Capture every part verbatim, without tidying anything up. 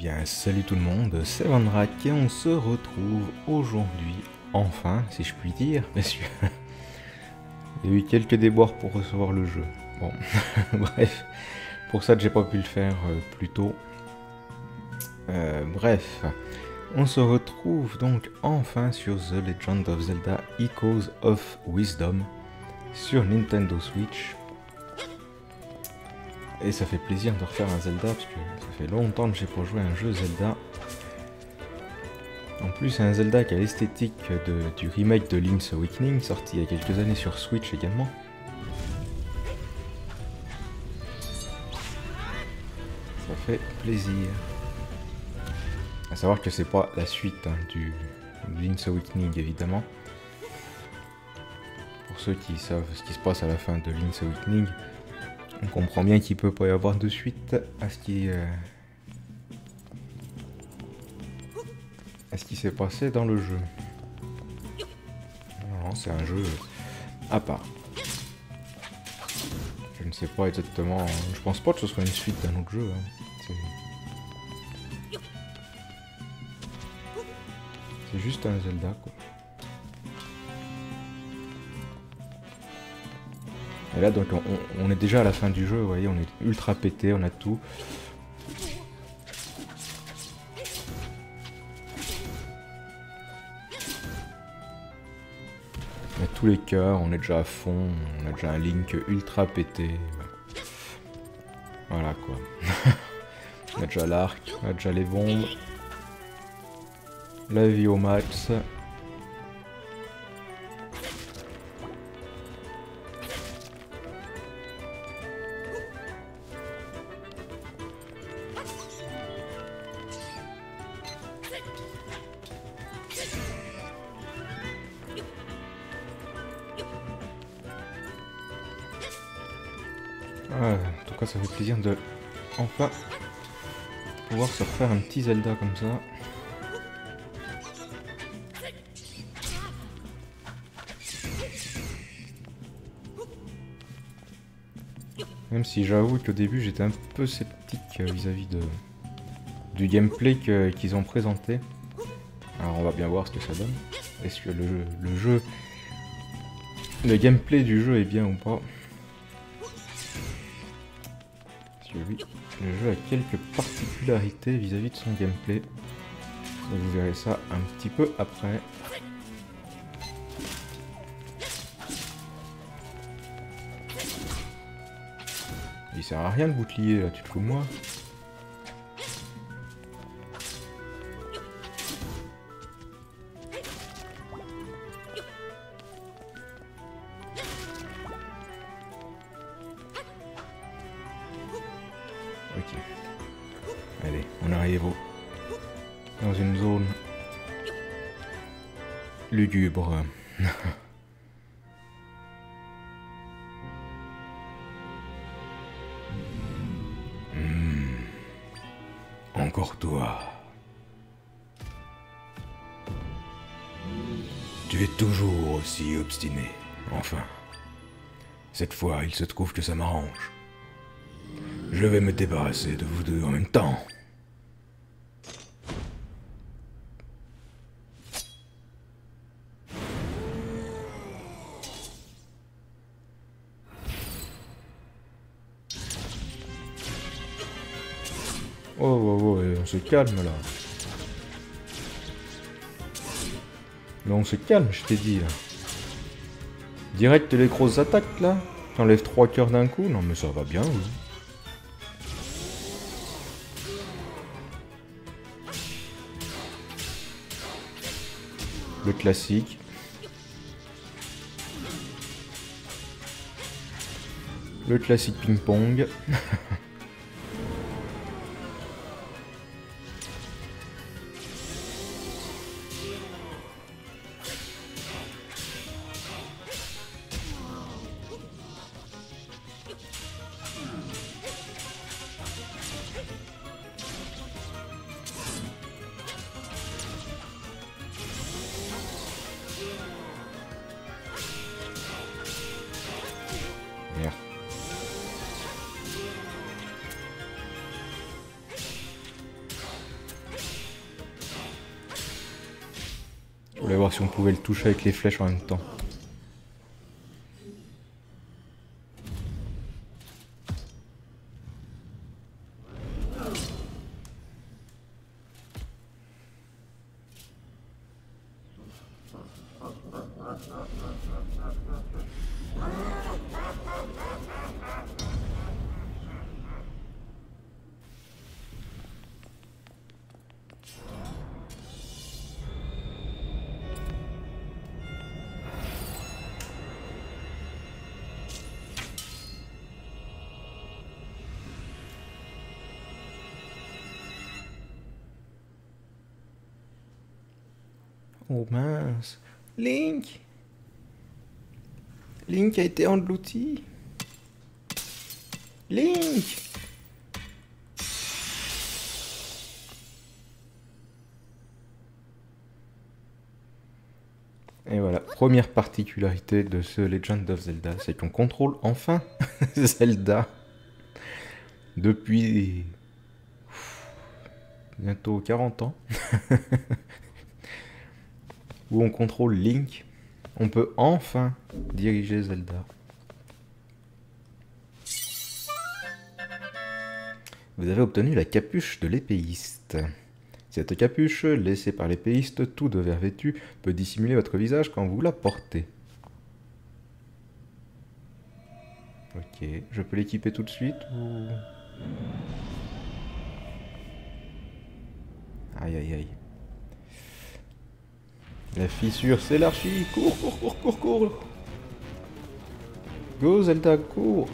bien, salut tout le monde, c'est Vanrak et on se retrouve aujourd'hui, enfin, si je puis dire, messieurs. Il y a eu quelques déboires pour recevoir le jeu. Bon, bref, pour ça que j'ai pas pu le faire euh, plus tôt. Euh, bref, on se retrouve donc enfin sur The Legend of Zelda Echoes of Wisdom sur Nintendo Switch. Et ça fait plaisir de refaire un Zelda parce que ça fait longtemps que j'ai pas joué à un jeu Zelda. En plus, c'est un Zelda qui a l'esthétique de, du remake de Link's Awakening, sorti il y a quelques années sur Switch également. Ça fait plaisir. À savoir que c'est pas la suite hein, du Link's Awakening évidemment. Pour ceux qui savent ce qui se passe à la fin de Link's Awakening, on comprend bien qu'il peut pas y avoir de suite à ce qui euh, à ce qui s'est passé dans le jeu. Non, c'est un jeu à part. Je ne sais pas exactement. Je pense pas que ce soit une suite d'un autre jeu. Hein. C'est juste un Zelda quoi. Et là donc on, on est déjà à la fin du jeu, vous voyez, on est ultra pété, on a tout. On a tous les cœurs, on est déjà à fond, on a déjà un Link ultra pété. Voilà quoi. On a déjà l'arc, on a déjà les bombes. La vie au max. Ah, en tout cas, ça fait plaisir de enfin pouvoir se refaire un petit Zelda comme ça. Même si j'avoue qu'au début j'étais un peu sceptique vis-à-vis de du gameplay qu'ils ont présenté. Alors on va bien voir ce que ça donne. Est-ce que le, le jeu, le gameplay du jeu est bien ou pas? Parce que oui, le jeu a quelques particularités vis-à-vis de son gameplay. Et vous verrez ça un petit peu après. Il sert à rien le bouclier là, tu te fous de moi? Ok. Allez, on arrive au... dans une zone lugubre. hmm. Encore toi. Tu es toujours aussi obstiné. Enfin. Cette fois, il se trouve que ça m'arrange. Je vais me débarrasser de vous deux en même temps. Oh, oh, oh, on se calme là. Mais on se calme, je t'ai dit là. Direct les grosses attaques là. T'enlèves trois cœurs d'un coup. Non mais ça va bien, oui. Le classique. Le classique ping-pong. Merde. voir si on pouvait le toucher avec les flèches en même temps. Oh mince. Link Link a été englouti. Link Et voilà, première particularité de ce Legend of Zelda, c'est qu'on contrôle enfin Zelda depuis bientôt quarante ans. Où on contrôle Link, on peut enfin diriger Zelda. Vous avez obtenu la capuche de l'épéiste. Cette capuche, laissée par l'épéiste, tout de verre vêtu, peut dissimuler votre visage quand vous la portez. Ok, je peux l'équiper tout de suite ou... Aïe aïe aïe. La fissure s'élargit. Cours, cours, cours, cours, cours. Go Zelda, cours.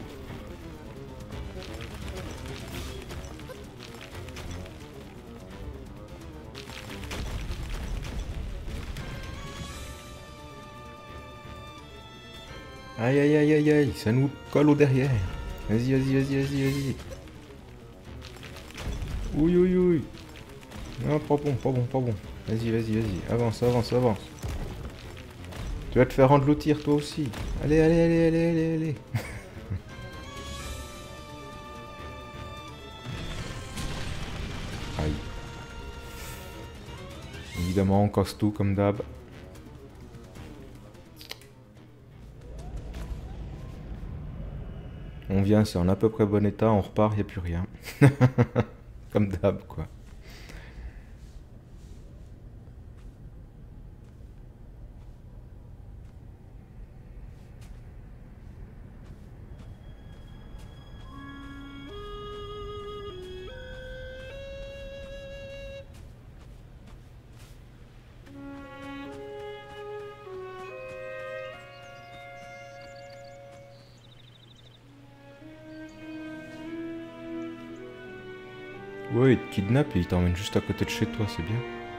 Aïe aïe aïe aïe aïe, ça nous colle au derrière. Vas-y, vas-y, vas-y, vas-y, vas-y. Ouïe, ouïe, ouïe. Non, pas bon, pas bon, pas bon. Vas-y, vas-y, vas-y. Avance, avance, avance. Tu vas te faire engloutir toi aussi. Allez, allez, allez, allez, allez, allez. Aïe. Évidemment, on casse tout comme d'hab. On vient, c'est en à peu près bon état, on repart, il n'y a plus rien. Comme d'hab, quoi. Ouais, il te kidnappe et il t'emmène juste à côté de chez toi, c'est bien.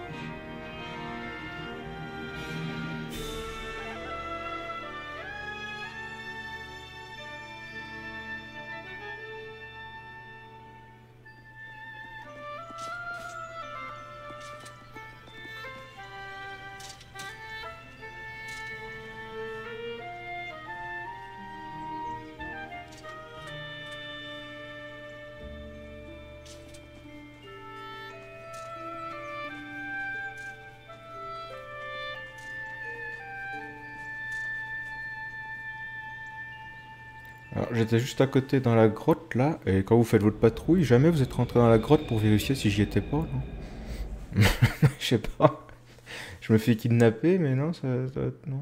Alors j'étais juste à côté dans la grotte là, et quand vous faites votre patrouille, jamais vous êtes rentré dans la grotte pour vérifier si j'y étais pas, non? Je sais pas. Je me fais kidnapper, mais non, ça, ça non.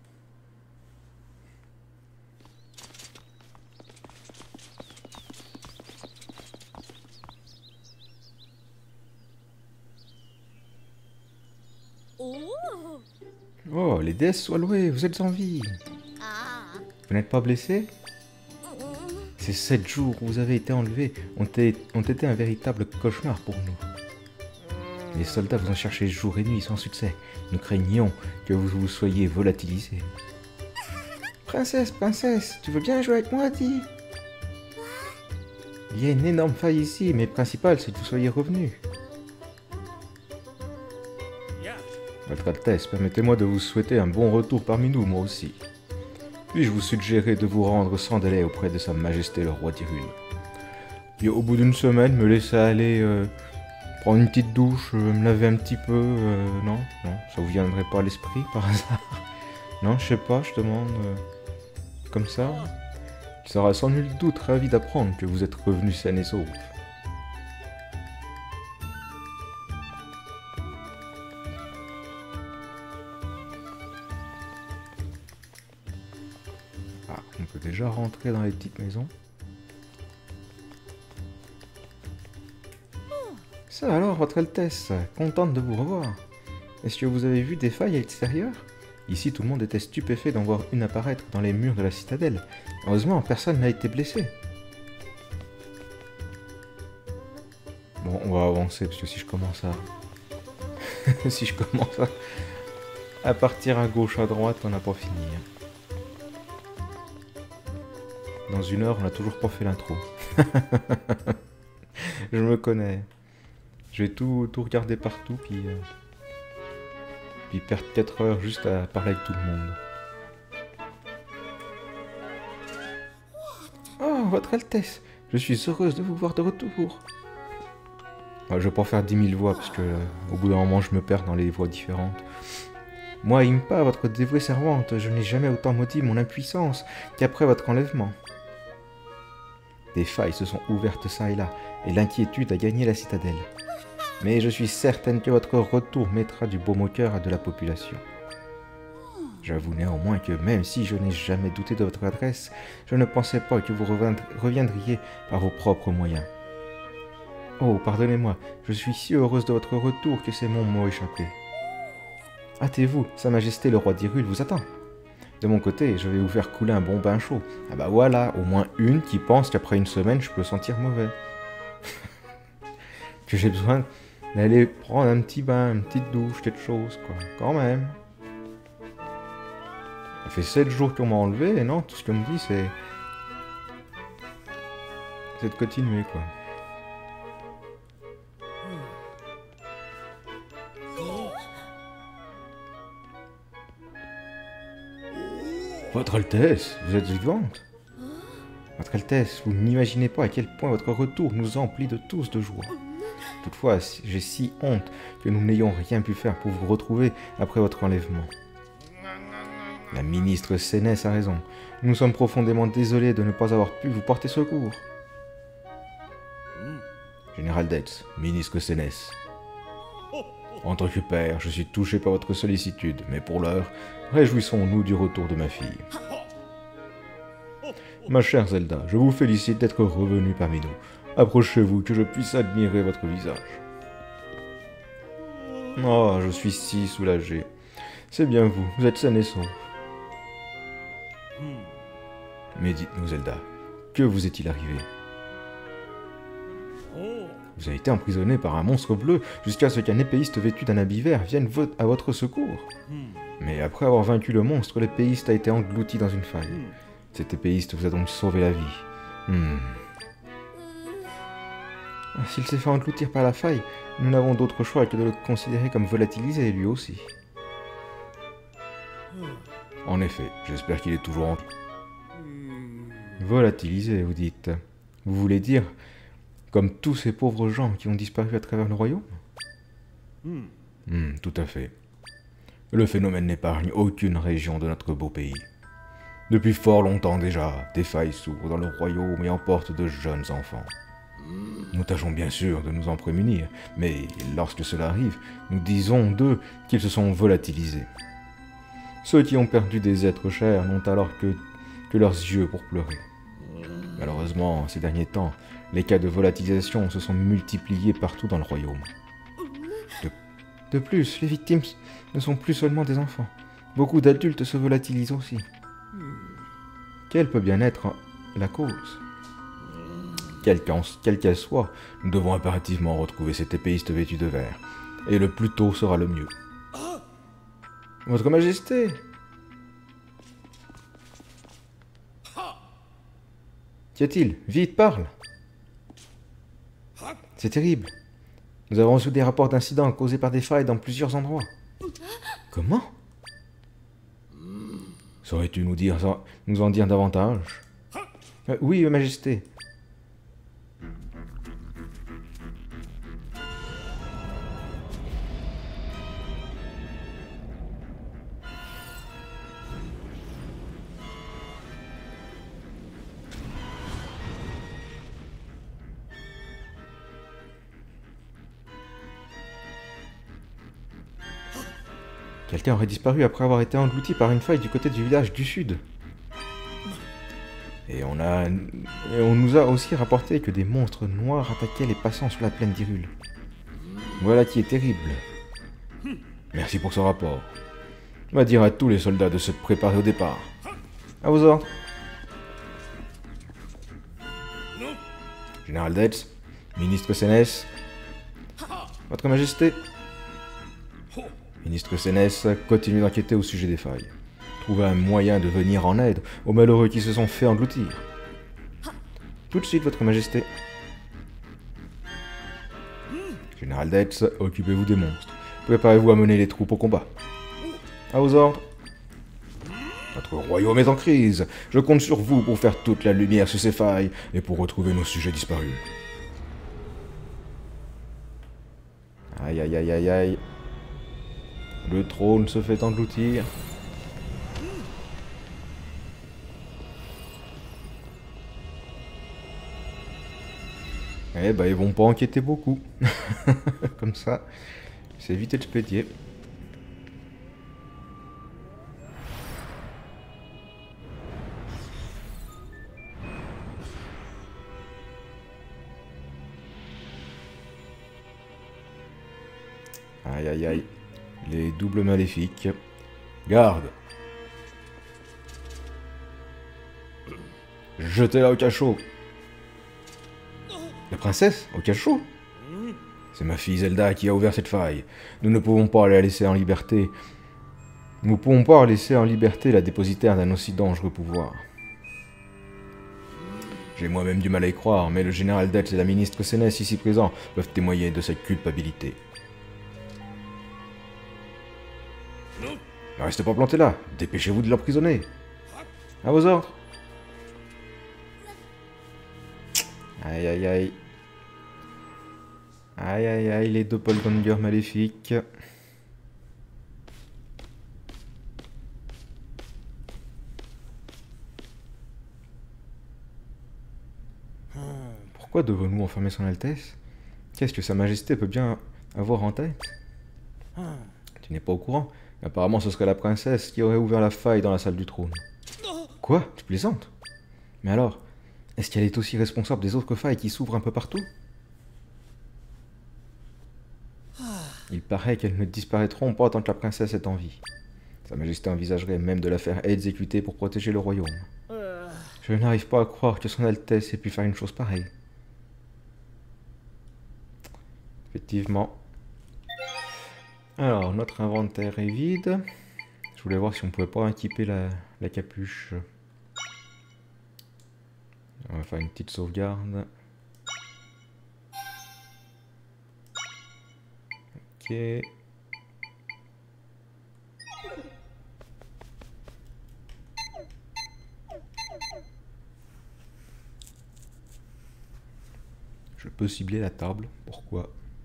Oh, les déesses soient louées, vous êtes en vie. Vous n'êtes pas blessé? Ces sept jours où vous avez été enlevés ont, ont été un véritable cauchemar pour nous. Les soldats vous ont cherché jour et nuit sans succès. Nous craignions que vous vous soyez volatilisé. Princesse, princesse, tu veux bien jouer avec moi, dis? Il y a une énorme faille ici, mais le principal c'est que vous soyez revenu. Votre Altesse, permettez-moi de vous souhaiter un bon retour parmi nous, moi aussi. Puis-je vous suggérer de vous rendre sans délai auprès de Sa Majesté le Roi d'Hyrule. Puis au bout d'une semaine, me laisser aller euh, Prendre une petite douche, euh, me laver un petit peu, euh, non, non, ça vous viendrait pas à l'esprit par hasard? Non, je sais pas, je demande, euh, comme ça. Il sera sans nul doute ravi d'apprendre que vous êtes revenu sain et sauf. Ah, on peut déjà rentrer dans les petites maisons. Ça alors, Votre Altesse, contente de vous revoir. Est-ce que vous avez vu des failles à l'extérieur? Ici, tout le monde était stupéfait d'en voir une apparaître dans les murs de la citadelle. Heureusement, personne n'a été blessé. Bon, on va avancer, parce que si je commence à... si je commence à... à partir à gauche, à droite, on n'a pas fini. Dans une heure, on n'a toujours pas fait l'intro. Je me connais. Je vais tout, tout regarder partout, puis... Euh... puis perdre quatre heures juste à parler avec tout le monde. Oh, Votre Altesse, je suis heureuse de vous voir de retour. Je vais pas faire dix mille voix, parce que euh, au bout d'un moment, je me perds dans les voix différentes. Moi, Impa, votre dévouée servante, je n'ai jamais autant maudit mon impuissance qu'après votre enlèvement. Des failles se sont ouvertes çà et là, et l'inquiétude a gagné la citadelle. Mais je suis certaine que votre retour mettra du baume au cœur à de la population. J'avoue néanmoins que même si je n'ai jamais douté de votre adresse, je ne pensais pas que vous reviendriez par vos propres moyens. Oh, pardonnez-moi, je suis si heureuse de votre retour que ces mots m'ont échappé. Hâtez-vous, Sa Majesté le roi d'Hyrule vous attend. De mon côté, je vais vous faire couler un bon bain chaud. Ah bah voilà, au moins une qui pense qu'après une semaine, je peux sentir mauvais. Que j'ai besoin d'aller prendre un petit bain, une petite douche, quelque chose, quoi. Quand même. Ça fait sept jours qu'on m'a enlevé, et non, tout ce qu'on me dit, c'est... c'est de continuer, quoi. Votre Altesse, vous êtes vivante? Votre Altesse, vous n'imaginez pas à quel point votre retour nous emplit de tous de joie. Toutefois, j'ai si honte que nous n'ayons rien pu faire pour vous retrouver après votre enlèvement. La ministre Sénès a raison. Nous sommes profondément désolés de ne pas avoir pu vous porter secours. Général Detz, ministre Sénès. En tant que père, je suis touché par votre sollicitude, mais pour l'heure, réjouissons-nous du retour de ma fille. Ma chère Zelda, je vous félicite d'être revenue parmi nous. Approchez-vous que je puisse admirer votre visage. Oh, je suis si soulagé. C'est bien vous, vous êtes saine et sauve. Mais dites-nous, Zelda, que vous est-il arrivé? Vous avez été emprisonné par un monstre bleu jusqu'à ce qu'un épéiste vêtu d'un habit vert vienne vo à votre secours. Mais après avoir vaincu le monstre, l'épéiste a été englouti dans une faille. Cet épéiste vous a donc sauvé la vie. Hmm. S'il s'est fait engloutir par la faille, nous n'avons d'autre choix que de le considérer comme volatilisé, lui aussi. En effet, j'espère qu'il est toujours en... Volatilisé, vous dites. Vous voulez dire, comme tous ces pauvres gens qui ont disparu à travers le royaume? Hmm, tout à fait. Le phénomène n'épargne aucune région de notre beau pays. Depuis fort longtemps déjà, des failles s'ouvrent dans le royaume et emportent de jeunes enfants. Nous tâchons bien sûr de nous en prémunir, mais lorsque cela arrive, nous disons d'eux qu'ils se sont volatilisés. Ceux qui ont perdu des êtres chers n'ont alors que, que leurs yeux pour pleurer. Malheureusement, ces derniers temps, les cas de volatilisation se sont multipliés partout dans le royaume. De, de plus, les victimes ne sont plus seulement des enfants. Beaucoup d'adultes se volatilisent aussi. Quelle peut bien être la cause? Quelle qu'elle soit, nous devons impérativement retrouver cet épéiste vêtu de vert. Et le plus tôt sera le mieux. Votre Majesté! Qu'y a-t-il? Vite, parle! C'est terrible. Nous avons reçu des rapports d'incidents causés par des failles dans plusieurs endroits. Comment? Saurais-tu nous dire, nous en dire davantage? euh, Oui, Majesté. Quelqu'un aurait disparu après avoir été englouti par une faille du côté du village du sud. Et on, a, et on nous a aussi rapporté que des monstres noirs attaquaient les passants sur la plaine d'Hyrule. Voilà qui est terrible. Merci pour ce rapport. On va dire à tous les soldats de se préparer au départ. À vos ordres. Général Detz, ministre Sénès, Votre Majesté. Ministre Sénès, continue d'enquêter au sujet des failles. Trouver un moyen de venir en aide aux malheureux qui se sont fait engloutir. Tout de suite, Votre Majesté. Général Detz, occupez-vous des monstres. Préparez-vous à mener les troupes au combat. À vos ordres. Notre royaume est en crise. Je compte sur vous pour faire toute la lumière sur ces failles et pour retrouver nos sujets disparus. Aïe aïe aïe aïe aïe. Le trône se fait engloutir. Eh ben, ils vont pas enquêter beaucoup. Comme ça, c'est vite expédié. Aïe aïe aïe. Les doubles maléfiques. Garde. Jetez-la au cachot. La princesse, au cachot? C'est ma fille Zelda qui a ouvert cette faille. Nous ne pouvons pas la laisser en liberté. Nous ne pouvons pas laisser en liberté la dépositaire d'un aussi dangereux pouvoir. J'ai moi-même du mal à y croire, mais le général Detz et la ministre Sénès ici présents peuvent témoigner de cette culpabilité. Ne restez pas planté là. Dépêchez-vous de l'emprisonner. À vos ordres. Aïe aïe aïe. Aïe aïe aïe, les doppelgangers maléfiques. Pourquoi devons-nous enfermer son Altesse? Qu'est-ce que Sa Majesté peut bien avoir en tête? Tu n'es pas au courant? Apparemment ce serait la princesse qui aurait ouvert la faille dans la salle du trône. Quoi? Tu plaisantes? Mais alors, est-ce qu'elle est aussi responsable des autres failles qui s'ouvrent un peu partout? Il paraît qu'elles ne disparaîtront pas tant que la princesse est en vie. Sa Majesté envisagerait même de la faire exécuter pour protéger le royaume. Je n'arrive pas à croire que son Altesse ait pu faire une chose pareille. Effectivement. Alors, notre inventaire est vide. Je voulais voir si on pouvait pas équiper la, la capuche. On va faire une petite sauvegarde. Ok. Je peux cibler la table. Pourquoi ?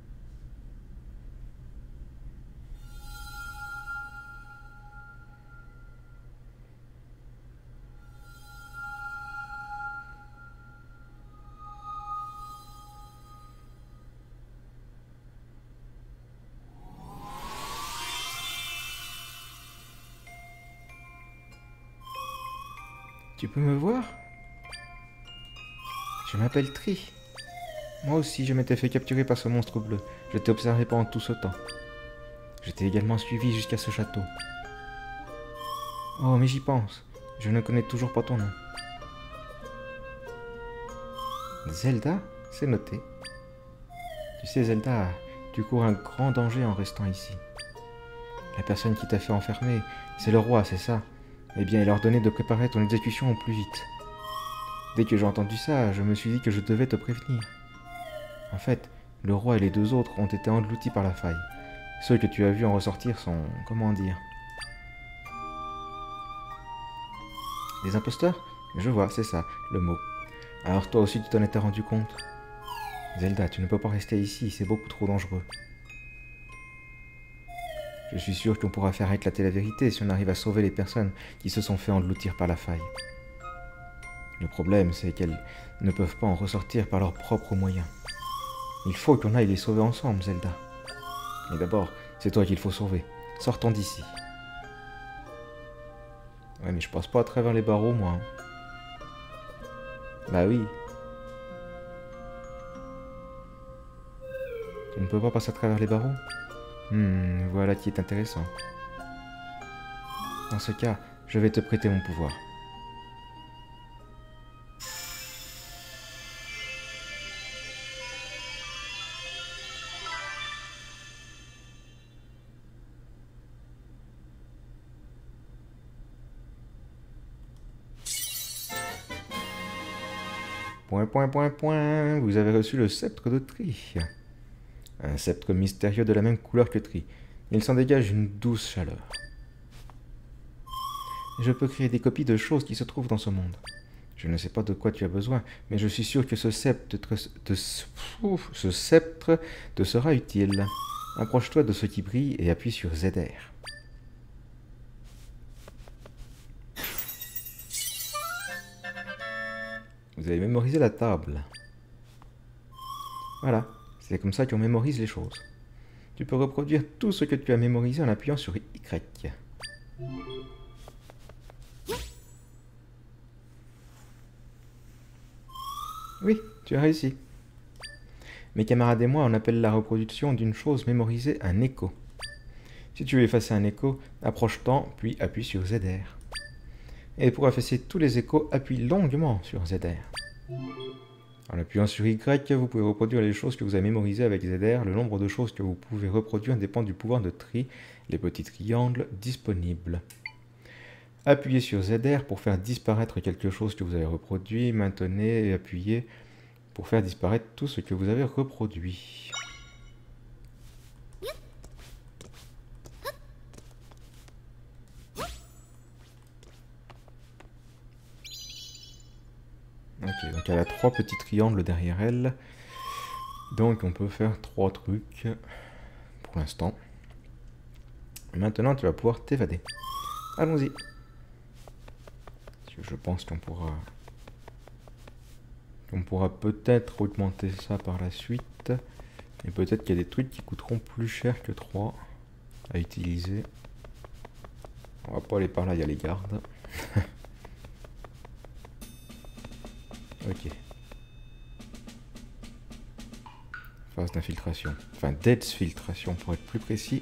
Tu peux me voir? Je m'appelle Tri. Moi aussi, je m'étais fait capturer par ce monstre bleu. Je t'ai observé pendant tout ce temps. Je t'ai également suivi jusqu'à ce château. Oh, mais j'y pense. Je ne connais toujours pas ton nom. Zelda? C'est noté. Tu sais, Zelda, tu cours un grand danger en restant ici. La personne qui t'a fait enfermer, c'est le roi, c'est ça? Eh bien, il a ordonné de préparer ton exécution au plus vite. Dès que j'ai entendu ça, je me suis dit que je devais te prévenir. En fait, le roi et les deux autres ont été engloutis par la faille. Ceux que tu as vus en ressortir sont... comment dire... Des imposteurs? Je vois, c'est ça, le mot. Alors toi aussi tu t'en étais rendu compte? Zelda, tu ne peux pas rester ici, c'est beaucoup trop dangereux. Je suis sûr qu'on pourra faire éclater la vérité si on arrive à sauver les personnes qui se sont fait engloutir par la faille. Le problème, c'est qu'elles ne peuvent pas en ressortir par leurs propres moyens. Il faut qu'on aille les sauver ensemble, Zelda. Mais d'abord, c'est toi qu'il faut sauver. Sortons d'ici. Ouais, mais je passe pas à travers les barreaux, moi. Bah oui. Tu ne peux pas passer à travers les barreaux? Hmm, voilà qui est intéressant. Dans ce cas, je vais te prêter mon pouvoir. Point, point, point, point. Vous avez reçu le sceptre de Tri. Un sceptre mystérieux de la même couleur que Tri. Il s'en dégage une douce chaleur. Je peux créer des copies de choses qui se trouvent dans ce monde. Je ne sais pas de quoi tu as besoin, mais je suis sûr que ce sceptre te, te, ce sceptre te sera utile. Approche-toi de ce qui brille et appuie sur Z R. Vous avez mémorisé la table. Voilà, c'est comme ça qu'on mémorise les choses. Tu peux reproduire tout ce que tu as mémorisé en appuyant sur Y. Oui, tu as réussi. Mes camarades et moi, on appelle la reproduction d'une chose mémorisée un écho. Si tu veux effacer un écho, approche-t'en, puis appuie sur Z R. Et pour effacer tous les échos, appuie longuement sur Z R. En appuyant sur Y, vous pouvez reproduire les choses que vous avez mémorisées avec Z R. Le nombre de choses que vous pouvez reproduire dépend du pouvoir de tri, les petits triangles disponibles. Appuyez sur Z R pour faire disparaître quelque chose que vous avez reproduit. Maintenez et appuyez pour faire disparaître tout ce que vous avez reproduit. Ok, donc elle a trois petits triangles derrière elle. Donc on peut faire trois trucs pour l'instant. Maintenant tu vas pouvoir t'évader. Allons-y. Je pense qu'on pourra... On pourra peut-être augmenter ça par la suite. Et peut-être qu'il y a des trucs qui coûteront plus cher que trois à utiliser. On va pas aller par là, il y a les gardes. Ok. Phase d'infiltration. Enfin, d'exfiltration pour être plus précis.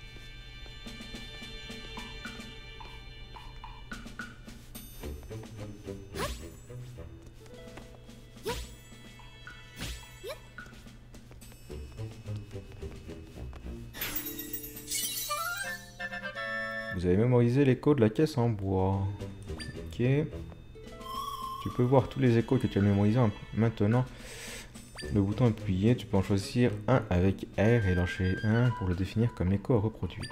Vous avez mémorisé l'écho de la caisse en bois. Ok. Tu peux voir tous les échos que tu as mémorisés maintenant. Le bouton appuyé, tu peux en choisir un avec R et lâcher un pour le définir comme écho à reproduire.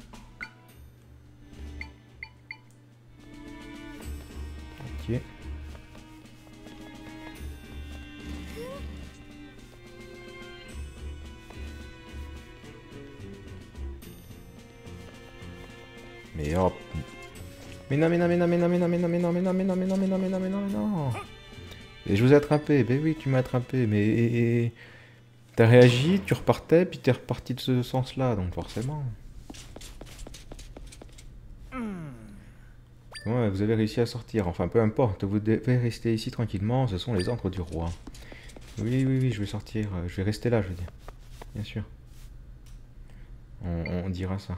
Ok. Mais hop. Mais non, mais non, mais non, mais non, mais non, mais non, mais non, mais non, mais non, mais non, mais non, mais non, mais non, mais non. Et je vous ai attrapé. Ben oui, tu m'as attrapé, mais... T'as réagi, tu repartais, puis t'es reparti de ce sens-là, donc forcément. Ouais, vous avez réussi à sortir. Enfin, peu importe, vous devez rester ici tranquillement, ce sont les ordres du roi. Oui, oui, oui, je vais sortir. Je vais rester là, je veux dire. Bien sûr. On, on dira ça.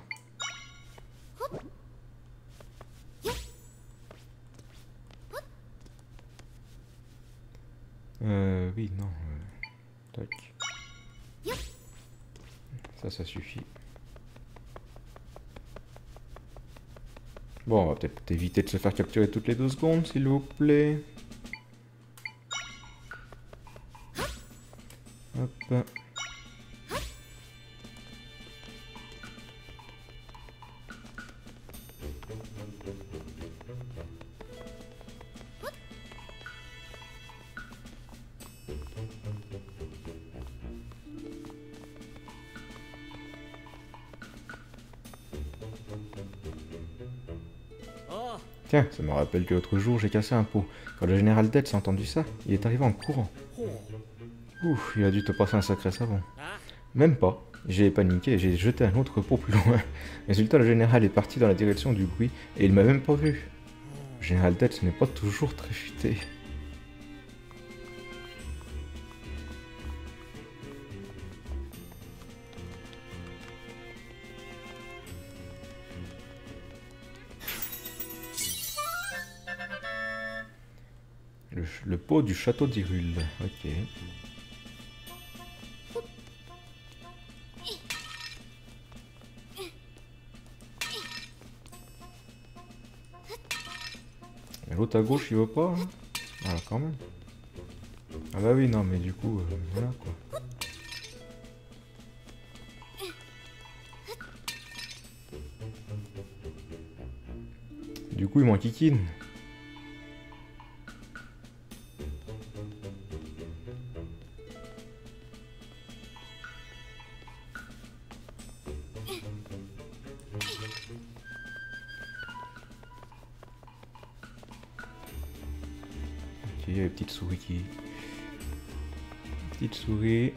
Euh, oui, non. Euh, tac. Ça, ça suffit. Bon, on va peut-être éviter de se faire capturer toutes les deux secondes, s'il vous plaît. Hop. Tiens, ça me rappelle que l'autre jour j'ai cassé un pot. Quand le général Dead a entendu ça, il est arrivé en courant. Ouf, il a dû te passer un sacré savon. Même pas. J'ai paniqué, j'ai jeté un autre pot plus loin. Résultat, le général est parti dans la direction du bruit et il m'a même pas vu. Le général Tête, ce n'est pas toujours très futé. Le, le pot du château d'Hyrule, ok. L'autre à gauche, il veut pas, hein. Ah, quand même. Ah bah oui, non, mais du coup, euh, voilà, quoi. Du coup, il m'en kikine. Ok, il y a une petite souris qui... Petite souris.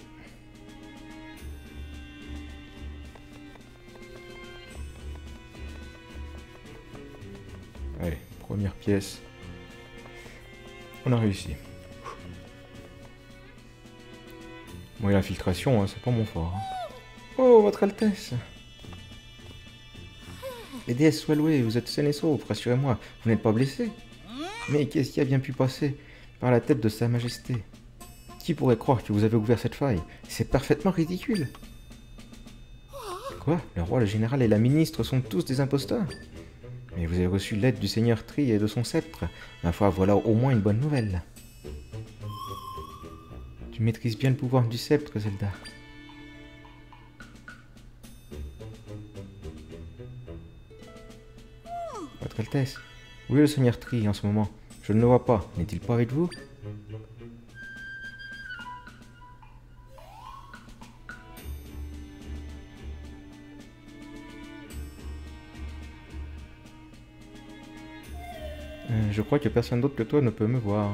Allez, première pièce. On a réussi. Bon, et l'infiltration, hein, c'est pas mon fort. Hein. Oh, votre Altesse! Les déesses soient louées, vous êtes saine et sauf, rassurez-moi, vous n'êtes pas blessé. Mais qu'est-ce qui a bien pu passer par la tête de Sa Majesté? Qui pourrait croire que vous avez ouvert cette faille? C'est parfaitement ridicule. Quoi? Le roi, le général et la ministre sont tous des imposteurs? Mais vous avez reçu l'aide du seigneur Tri et de son sceptre. Ma foi, voilà au moins une bonne nouvelle. Tu maîtrises bien le pouvoir du sceptre, Zelda. Votre Altesse, où est le seigneur Tri en ce moment? Je ne le vois pas. N'est-il pas avec vous? Euh, je crois que personne d'autre que toi ne peut me voir.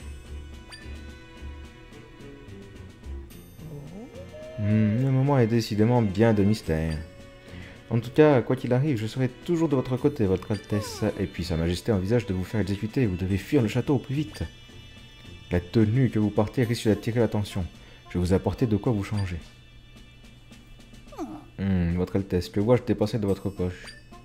Hmm, le moment est décidément bien de mystère. En tout cas, quoi qu'il arrive, je serai toujours de votre côté, votre Altesse. Et puis Sa Majesté envisage de vous faire exécuter. Vous devez fuir le château au plus vite. La tenue que vous portez risque d'attirer l'attention. Je vais vous apporter de quoi vous changer. Hmm, votre Altesse, que vois-je dépasser de votre poche?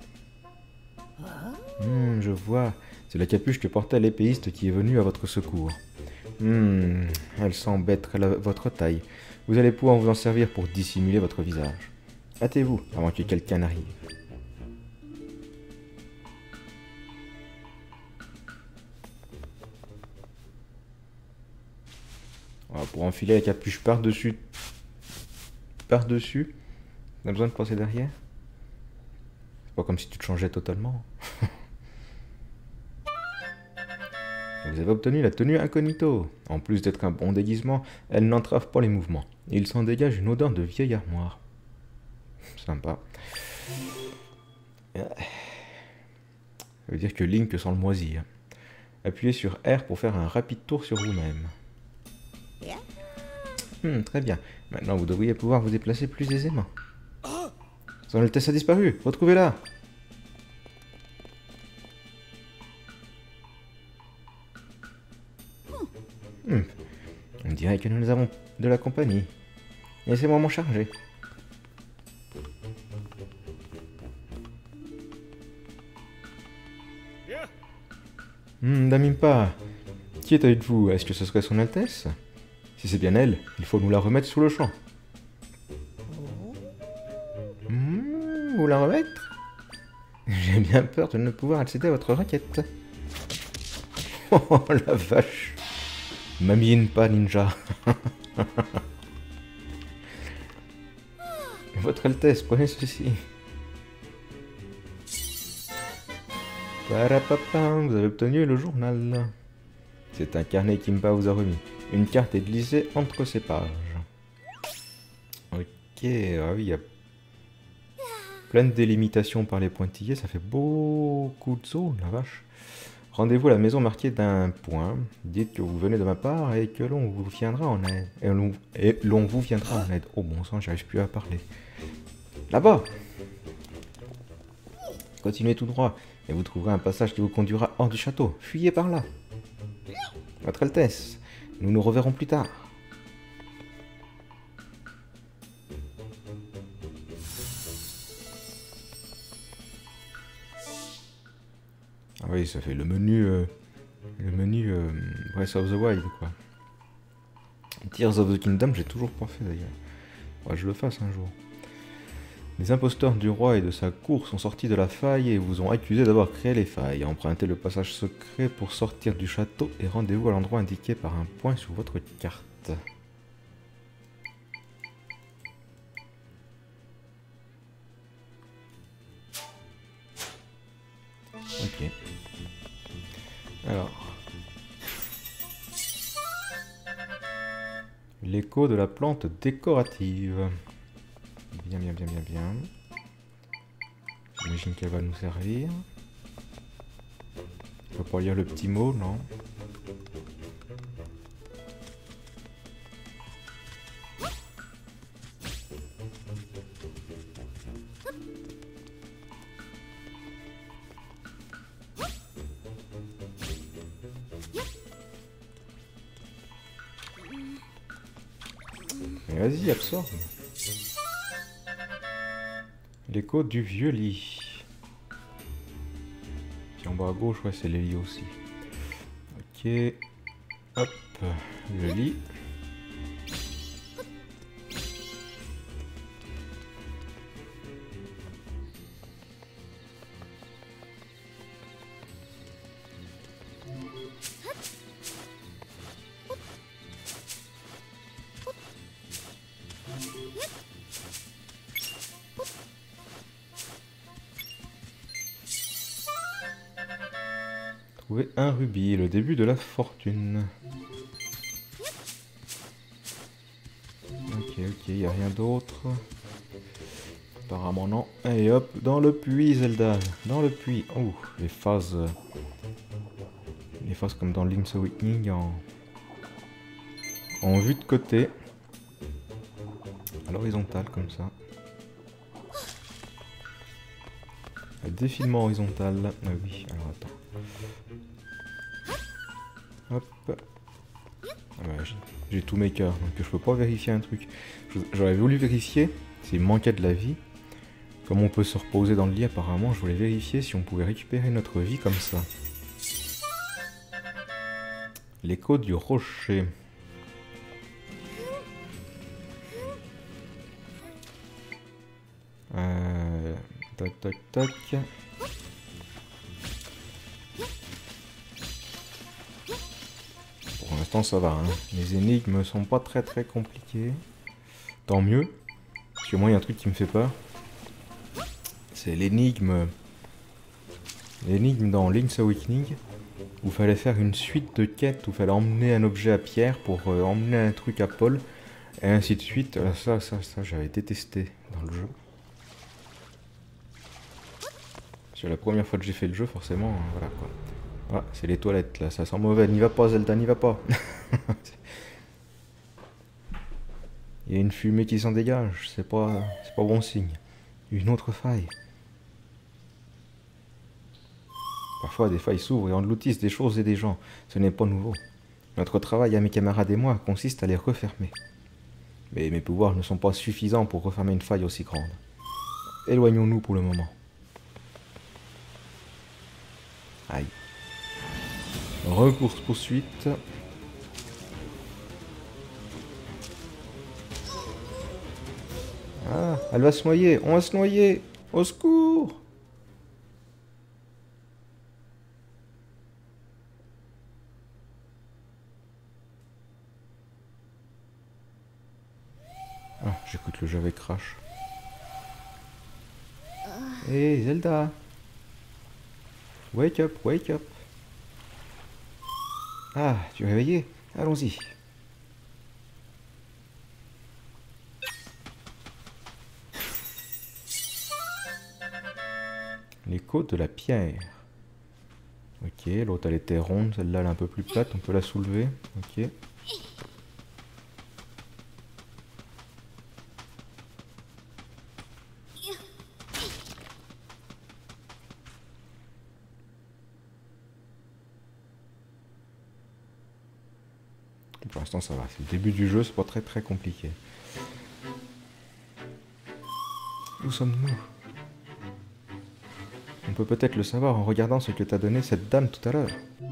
Hmm, je vois. C'est la capuche que portait l'épéiste qui est venu à votre secours. Hmm, elle semble être la, votre taille. Vous allez pouvoir vous en servir pour dissimuler votre visage. Hâtez-vous, avant que quelqu'un n'arrive. Voilà, pour enfiler la capuche par-dessus... Par-dessus, on a besoin de passer derrière. C'est pas comme si tu te changeais totalement. Vous avez obtenu la tenue incognito. En plus d'être un bon déguisement, elle n'entrave pas les mouvements. Il s'en dégage une odeur de vieille armoire. Sympa. Ça veut dire que Link sent le moisi. Hein. Appuyez sur R pour faire un rapide tour sur vous-même. Hmm, très bien. Maintenant, vous devriez pouvoir vous déplacer plus aisément. Son Altesse a disparu. Retrouvez-la. Hmm. On dirait que nous avons de la compagnie. Laissez-moi m'en charger. Hmm, Damimpa, qui est avec vous? Est-ce que ce serait son Altesse? Si c'est bien elle, il faut nous la remettre sous le champ. Hmm, vous la remettre? J'ai bien peur de ne pouvoir accéder à votre requête. Oh la vache. Mamine pas ninja. Votre Altesse, prenez ceci. Parapapa, vous avez obtenu le journal. C'est un carnet qu'Impa vous a remis. Une carte est glissée entre ces pages. Ok, ah oui, il y a plein de délimitations par les pointillés, ça fait beaucoup de zones, la vache. Rendez-vous à la maison marquée d'un point. Dites que vous venez de ma part et que l'on vous viendra en aide. Et l'on et l'on vous viendra en aide. Oh bon sang, j'arrive plus à parler. Là-bas! Continuez tout droit et vous trouverez un passage qui vous conduira hors du château. Fuyez par là. Votre Altesse, nous nous reverrons plus tard. Ah oui, ça fait le menu... Euh, le menu euh, Breath of the Wild, quoi. Tears of the Kingdom, j'ai toujours pas fait d'ailleurs. Ouais, je le fasse un jour. Les imposteurs du roi et de sa cour sont sortis de la faille et vous ont accusé d'avoir créé les failles. Empruntez le passage secret pour sortir du château et rendez-vous à l'endroit indiqué par un point sur votre carte. Ok. Alors. L'écho de la plante décorative. Bien, bien, bien, bien, bien. J'imagine qu'elle va nous servir. On va pas lire le petit mot, non? Mais vas-y, absorbe. L'écho du vieux lit. Puis en bas à gauche, ouais, c'est les lits aussi. Ok. Hop, le lit. Trouver un rubis, le début de la fortune. Ok, ok, il n'y a rien d'autre. Apparemment non. Allez hop, dans le puits Zelda. Dans le puits. Oh, les phases... Les phases comme dans Link's Awakening en... En vue de côté. À l'horizontale comme ça. Un défilement horizontal. Ah oui, alors attends. Hop. Ah bah, j'ai tous mes cœurs, donc je peux pas vérifier un truc. J'aurais voulu vérifier s'il manquait de la vie. Comme on peut se reposer dans le lit apparemment, je voulais vérifier si on pouvait récupérer notre vie comme ça. L'écho du rocher. Euh... Tac tac tac. Pour l'instant ça va, hein. Les énigmes sont pas très très compliquées. Tant mieux. Parce que moi il y a un truc qui me fait peur. C'est l'énigme... L'énigme dans Link's Awakening. Où il fallait faire une suite de quêtes, où il fallait emmener un objet à Pierre pour euh, emmener un truc à Paul. Et ainsi de suite. Euh, ça, ça, ça, j'avais détesté dans le jeu. C'est la première fois que j'ai fait le jeu, forcément, euh, voilà quoi. Ah, c'est les toilettes là, ça sent mauvais. N'y va pas, Zelda, n'y va pas. Il y a une fumée qui s'en dégage, c'est pas, c'est pas bon signe. Une autre faille. Parfois, des failles s'ouvrent et engloutissent des choses et des gens. Ce n'est pas nouveau. Notre travail à mes camarades et moi consiste à les refermer. Mais mes pouvoirs ne sont pas suffisants pour refermer une faille aussi grande. Éloignons-nous pour le moment. Aïe. Recourse poursuite. Ah, elle va se noyer. On va se noyer. Au secours. Ah, j'écoute le jeu avec Crash. Hé, hey, Zelda. Wake up, wake up. Ah, tu es réveillé? Allons-y. L'écho de la pierre. Ok, l'autre elle était ronde, celle-là elle est un peu plus plate, on peut la soulever. Ok. Pour l'instant ça va, c'est le début du jeu, c'est pas très très compliqué. Où sommes-nous? On peut peut-être le savoir en regardant ce que t'a donné cette dame tout à l'heure.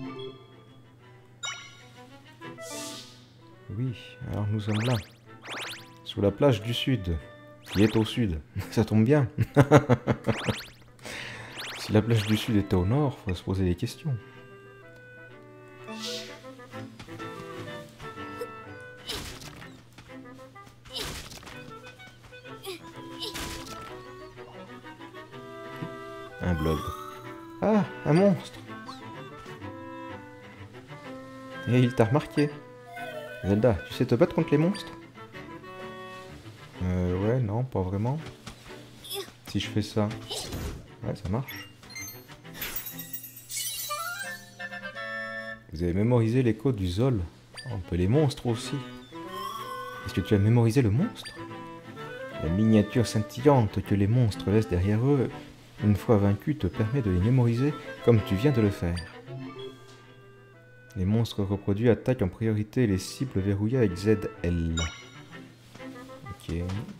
Oui, alors nous sommes là. Sous la plage du sud. Qui est au sud. Ça tombe bien. Si la plage du sud était au nord, faut se poser des questions. Un blob. Ah, un monstre. Et il t'a remarqué. Zelda, tu sais te battre contre les monstres? Euh, ouais, non, pas vraiment. Si je fais ça... Ouais, ça marche. Vous avez mémorisé l'écho du Zol. On peut les monstres aussi. Est-ce que tu as mémorisé le monstre? La miniature scintillante que les monstres laissent derrière eux, une fois vaincus, te permet de les mémoriser comme tu viens de le faire. Les monstres reproduits attaquent en priorité les cibles verrouillées avec Z L. Ok.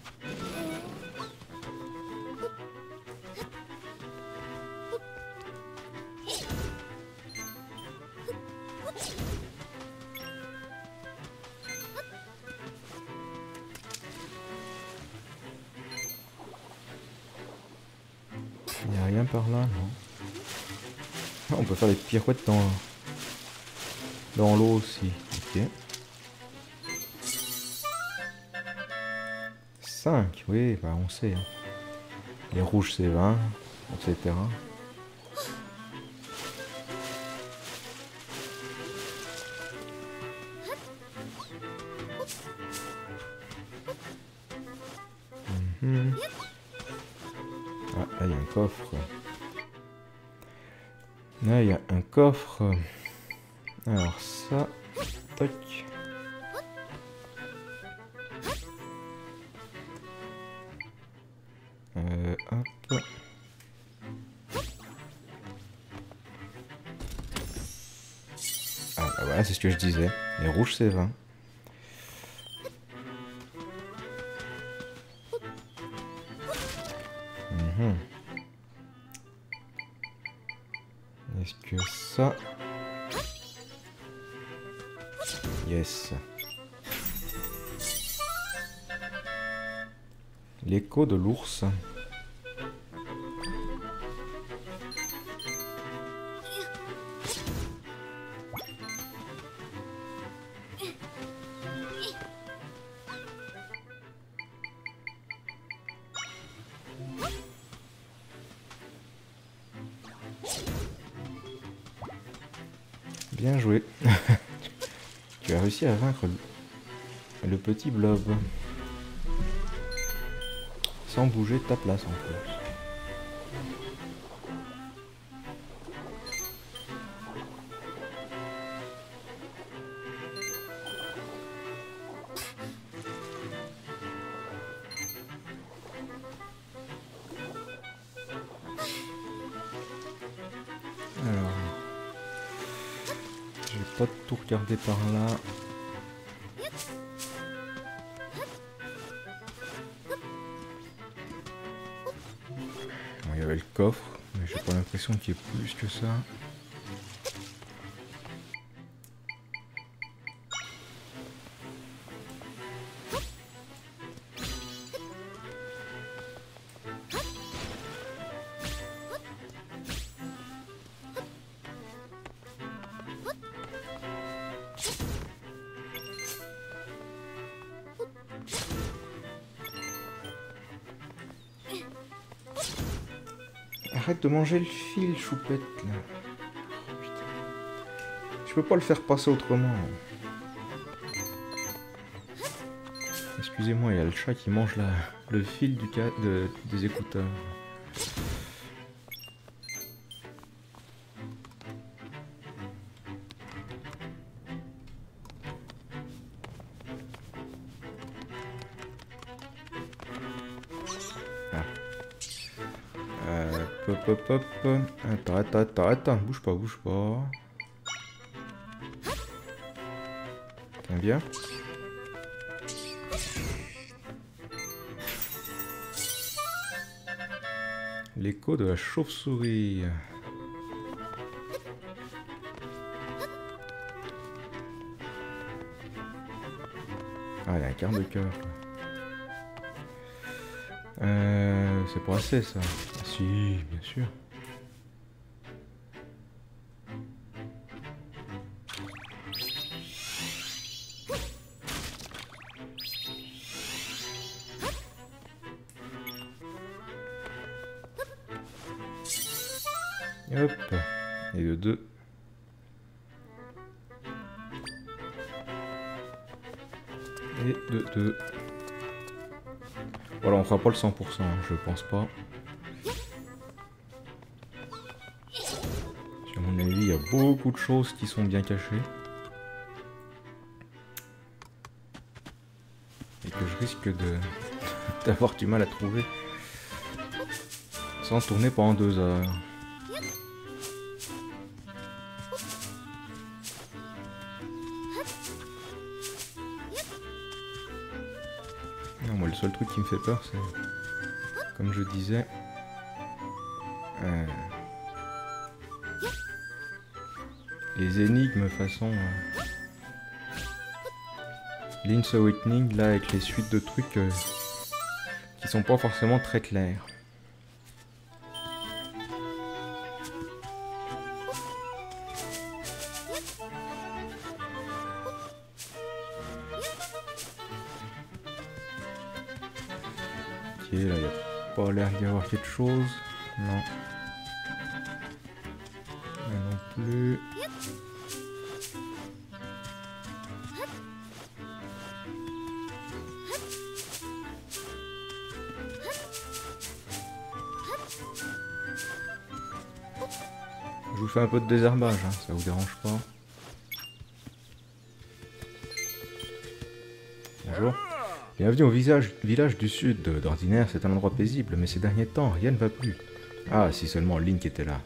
Il n'y a rien par là, non. Ah, on peut faire des pirouettes dans, dans l'eau aussi. Ok. cinq, oui, bah on sait. Hein. Les rouges c'est vingt, et cetera. Mm-hmm. Ah, là il y a un coffre. Là il y a un coffre. Alors ça, toc. Euh, hop. Ah bah voilà, c'est ce que je disais. Les rouges c'est vingt. Mm-hmm. Est-ce que ça... Yes. L'écho de l'ours. Bien joué. Tu as réussi à vaincre le, le petit blob. Sans bouger de ta place en plus. Alors... Je vais pas tout regarder par là. Bon, il y avait le coffre, mais j'ai pas l'impression qu'il y ait plus que ça. Arrête de manger le fil, choupette, là. Oh, putain. Je peux pas le faire passer autrement. Excusez-moi, il y a le chat qui mange la, le fil du ca de, des écouteurs. hop, hop, hop. Attends, attends, attends, attends. Bouge pas, bouge pas. Tiens bien. L'écho de la chauve-souris. Ah, il y a un quart de cœur. Euh, c'est pas assez ça. Ah, si, bien sûr. Hop. Et de deux. Et de deux. Voilà, on fera pas le cent pour cent, je pense pas. À mon avis, il y a beaucoup de choses qui sont bien cachées. Et que je risque de d'avoir du mal à trouver. Sans tourner pendant deux heures. Non, moi, le seul truc qui me fait peur, c'est, comme je disais, euh, les énigmes façon euh, Link's Awakening, là, avec les suites de trucs euh, qui sont pas forcément très clairs. Ok, là, il n'y a pas l'air d'y avoir quelque chose. Non. Là non plus. Je vous fais un peu de désherbage, hein, ça vous dérange pas. Bonjour. Bienvenue au visage, village du sud. D'ordinaire, c'est un endroit paisible, mais ces derniers temps, rien ne va plus. Ah, si seulement Link était là.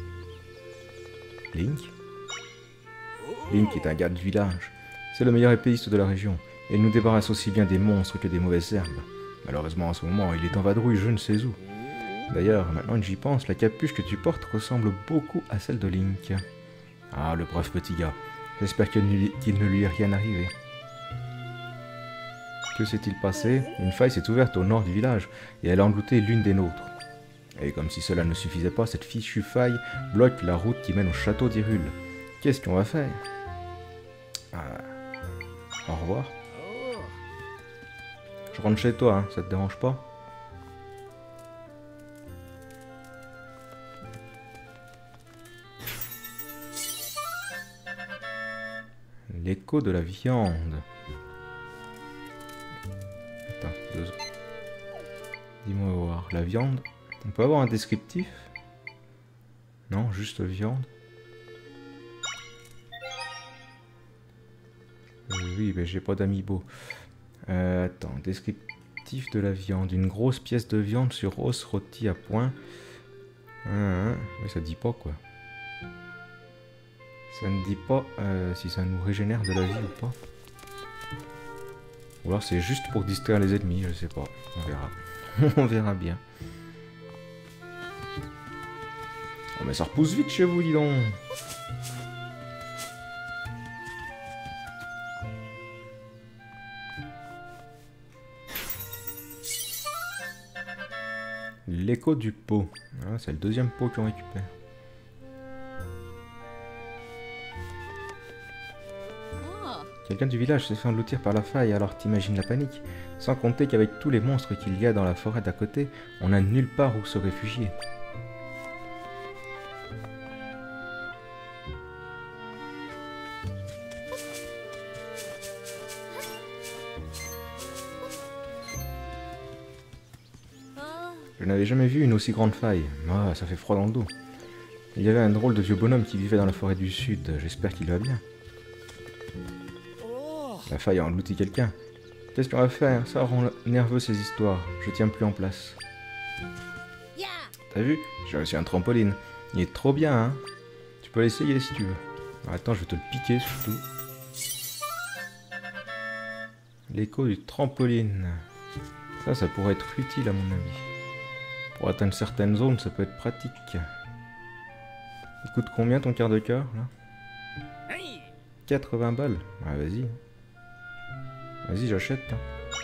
Link? Link est un garde du village. C'est le meilleur épéiste de la région, et il nous débarrasse aussi bien des monstres que des mauvaises herbes. Malheureusement, en ce moment, il est en vadrouille je ne sais où. D'ailleurs, maintenant que j'y pense, la capuche que tu portes ressemble beaucoup à celle de Link. Ah, le brave petit gars. J'espère qu'il ne lui est rien arrivé. Que s'est-il passé? Une faille s'est ouverte au nord du village, et elle a englouti l'une des nôtres. Et comme si cela ne suffisait pas, cette fichue faille bloque la route qui mène au château d'Hyrule. Qu'est-ce qu'on va faire? Ah. Au revoir. Je rentre chez toi, hein, ça te dérange pas? L'écho de la viande. Attends, deux secondes. Dis-moi voir. La viande. On peut avoir un descriptif? Non, juste viande. Euh, oui, mais j'ai pas d'amiibo. Euh, attends, descriptif de la viande. Une grosse pièce de viande sur os rôti à point. Ah, hein, mais ça dit pas quoi. Ça ne dit pas euh, si ça nous régénère de la vie ou pas. Ou alors c'est juste pour distraire les ennemis, je sais pas. On verra. On verra bien. Oh mais ça repousse vite chez vous, dis donc. L'écho du pot. Ah, c'est le deuxième pot qu'on récupère. Quelqu'un du village s'est fait engloutir par la faille, alors t'imagines la panique. Sans compter qu'avec tous les monstres qu'il y a dans la forêt d'à côté, on n'a nulle part où se réfugier. Je n'avais jamais vu une aussi grande faille. Ah, ça fait froid dans le dos. Il y avait un drôle de vieux bonhomme qui vivait dans la forêt du sud. J'espère qu'il va bien. La faille a englouti quelqu'un. Qu'est-ce qu'on va faire? Ça rend nerveux ces histoires. Je tiens plus en place. T'as vu? J'ai reçu un trampoline. Il est trop bien, hein. Tu peux l'essayer si tu veux. Alors, attends, je vais te le piquer surtout. L'écho du trampoline. Ça, ça pourrait être utile à mon avis. Pour atteindre certaines zones, ça peut être pratique. Il coûte combien ton quart de cœur, là? quatre-vingts balles. Ah, vas-y. Vas-y, j'achète. Hein.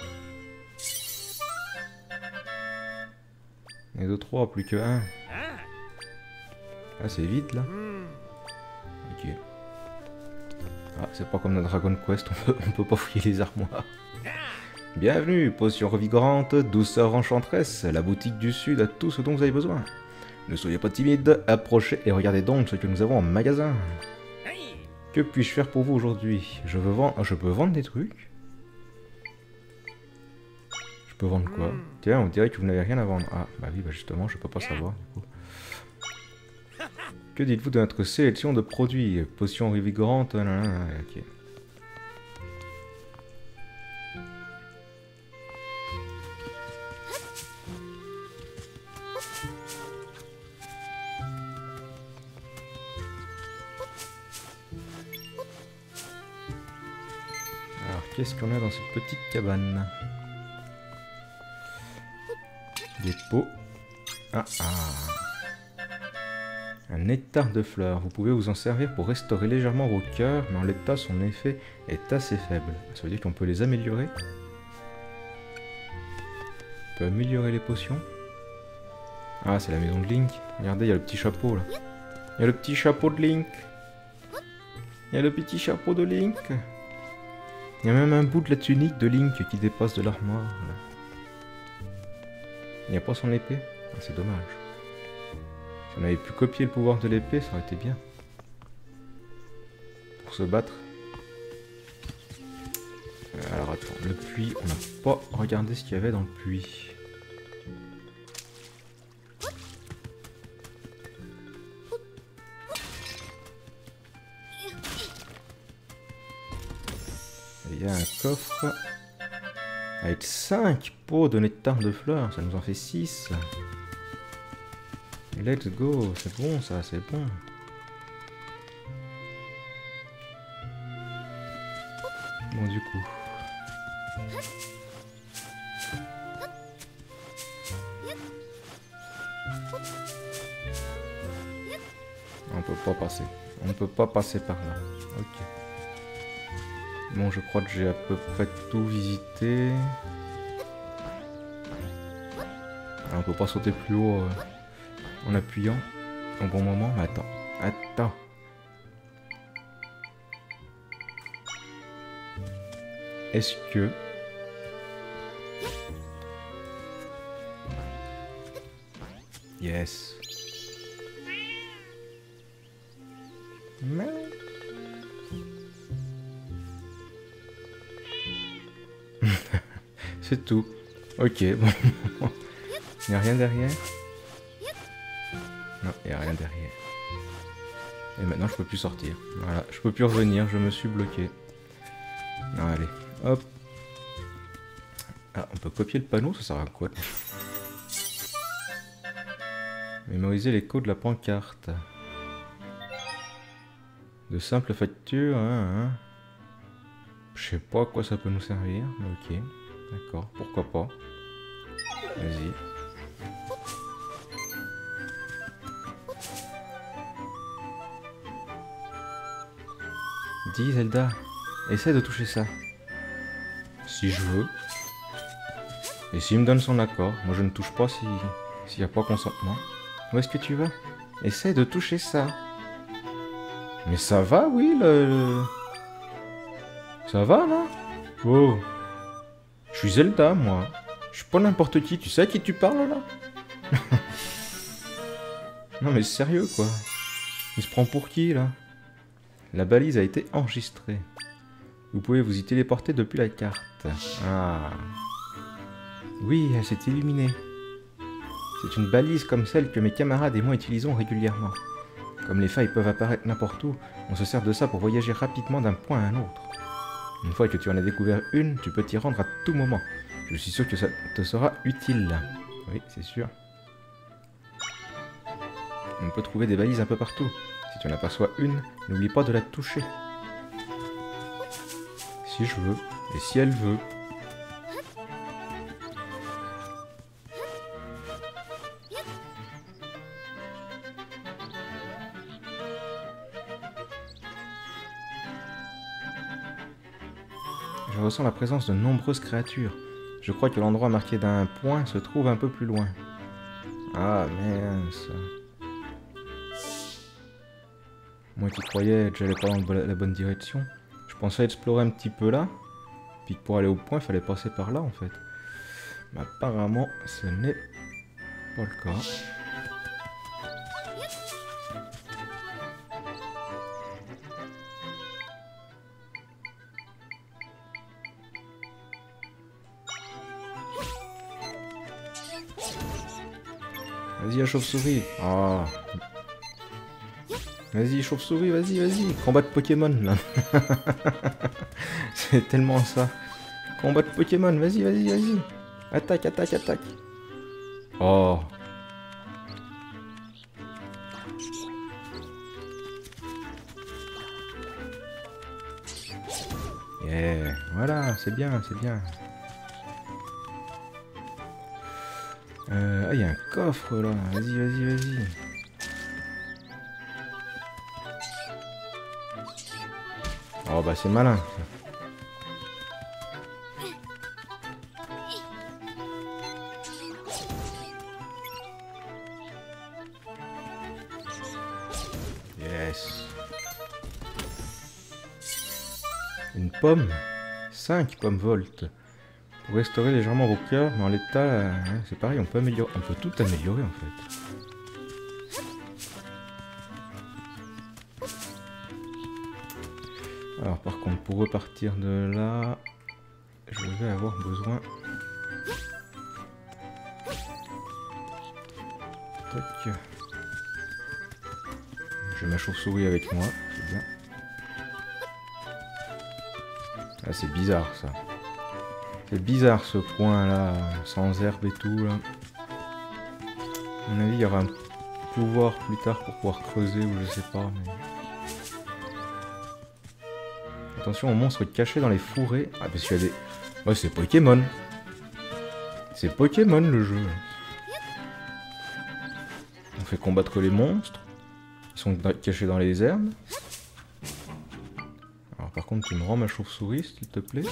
Et deux, trois, plus que un. Ah, c'est vite, là. Ok. Ah, c'est pas comme dans Dragon Quest, on peut, on peut pas fouiller les armoires. Bienvenue, potion revigorante, douceur enchanteresse, la boutique du Sud a tout ce dont vous avez besoin. Ne soyez pas timide, approchez et regardez donc ce que nous avons en magasin. Que puis-je faire pour vous aujourd'hui? Je veux vendre... Je peux vendre des trucs? Je peux vendre quoi? Tiens, on dirait que vous n'avez rien à vendre. Ah, bah oui, bah justement, je peux pas savoir, du coup. Que dites-vous de notre sélection de produits? Potion revigorante, ok. Alors, qu'est-ce qu'on a dans cette petite cabane? Des pots. Ah ah. Un nectar de fleurs. Vous pouvez vous en servir pour restaurer légèrement vos cœurs, mais en l'état, son effet est assez faible. Ça veut dire qu'on peut les améliorer. On peut améliorer les potions. Ah, c'est la maison de Link. Regardez, il y a le petit chapeau, là. Il y a le petit chapeau de Link. Il y a le petit chapeau de Link. Il y a même un bout de la tunique de Link qui dépasse de l'armoire. Il n'y a pas son épée. Ah, c'est dommage. Si on avait pu copier le pouvoir de l'épée, ça aurait été bien. Pour se battre. Alors attends, le puits, on n'a pas regardé ce qu'il y avait dans le puits. Il y a un coffre avec cinq pots de nectar de fleurs, ça nous en fait six. Let's go, c'est bon ça, c'est bon. Bon du coup. On peut pas passer. On ne peut pas passer par là. Ok. Bon, je crois que j'ai à peu près tout visité. Alors, on peut pas sauter plus haut euh, en appuyant au bon moment. Mais attends, attends. Est-ce que... Yes. Mais... C'est tout. Ok, bon. Il n'y a rien derrière? Non, il n'y a rien derrière. Et maintenant, je peux plus sortir. Voilà, je peux plus revenir, je me suis bloqué. Non, allez, hop. Ah, on peut copier le panneau, ça sert à quoi? Mémoriser les codes de la pancarte. De simples factures, hein, hein. Je sais pas à quoi ça peut nous servir, mais ok. D'accord, pourquoi pas. Vas-y. Dis Zelda, essaie de toucher ça. Si je veux. Et s'il me donne son accord, moi je ne touche pas si s'il n'y a pas consentement. Où est-ce que tu vas? Essaie de toucher ça. Mais ça va, oui, le... le... Ça va, là? Oh. Je suis Zelda, moi. Je suis pas n'importe qui. Tu sais à qui tu parles, là? Non, mais sérieux, quoi. Il se prend pour qui, là? La balise a été enregistrée. Vous pouvez vous y téléporter depuis la carte. Ah. Oui, elle s'est illuminée. C'est une balise comme celle que mes camarades et moi utilisons régulièrement. Comme les failles peuvent apparaître n'importe où, on se sert de ça pour voyager rapidement d'un point à un autre. Une fois que tu en as découvert une, tu peux t'y rendre à tout moment. Je suis sûr que ça te sera utile. Oui, c'est sûr. On peut trouver des balises un peu partout. Si tu en aperçois une, n'oublie pas de la toucher. Si je veux, et si elle veut. Je ressens la présence de nombreuses créatures. Je crois que l'endroit marqué d'un point se trouve un peu plus loin. Ah mince. Moi qui croyais que j'allais pas dans la bonne direction. Je pensais explorer un petit peu là. Puis que pour aller au point, il fallait passer par là en fait. Mais apparemment, ce n'est pas le cas. Vas-y la chauve-souris. Oh. Vas-y chauve-souris, vas-y, vas-y. Combat de Pokémon là. C'est tellement ça. Combat de Pokémon, vas-y, vas-y, vas-y. Attaque, attaque, attaque. Oh. Yeah. Voilà, c'est bien, c'est bien. Euh, ah, il y a un coffre là. Vas-y, vas-y, vas-y. Oh bah c'est malin. Yes. Une pomme. cinq pommes Volt. Pour restaurer légèrement vos cœurs, mais en l'état, euh, c'est pareil, on peut améliorer, on peut tout améliorer en fait. Alors par contre, pour repartir de là, je vais avoir besoin. Tac. J'ai ma chauve-souris avec moi, c'est bien. Ah c'est bizarre ça. C'est bizarre ce point là, sans herbe et tout là. À mon avis il y aura un pouvoir plus tard pour pouvoir creuser ou je sais pas mais... Attention aux monstres cachés dans les fourrés. Ah parce qu'il y a des... Ouais c'est Pokémon. C'est Pokémon le jeu. On fait combattre les monstres. Ils sont cachés dans les herbes. Alors par contre tu me rends ma chauve-souris s'il te plaît.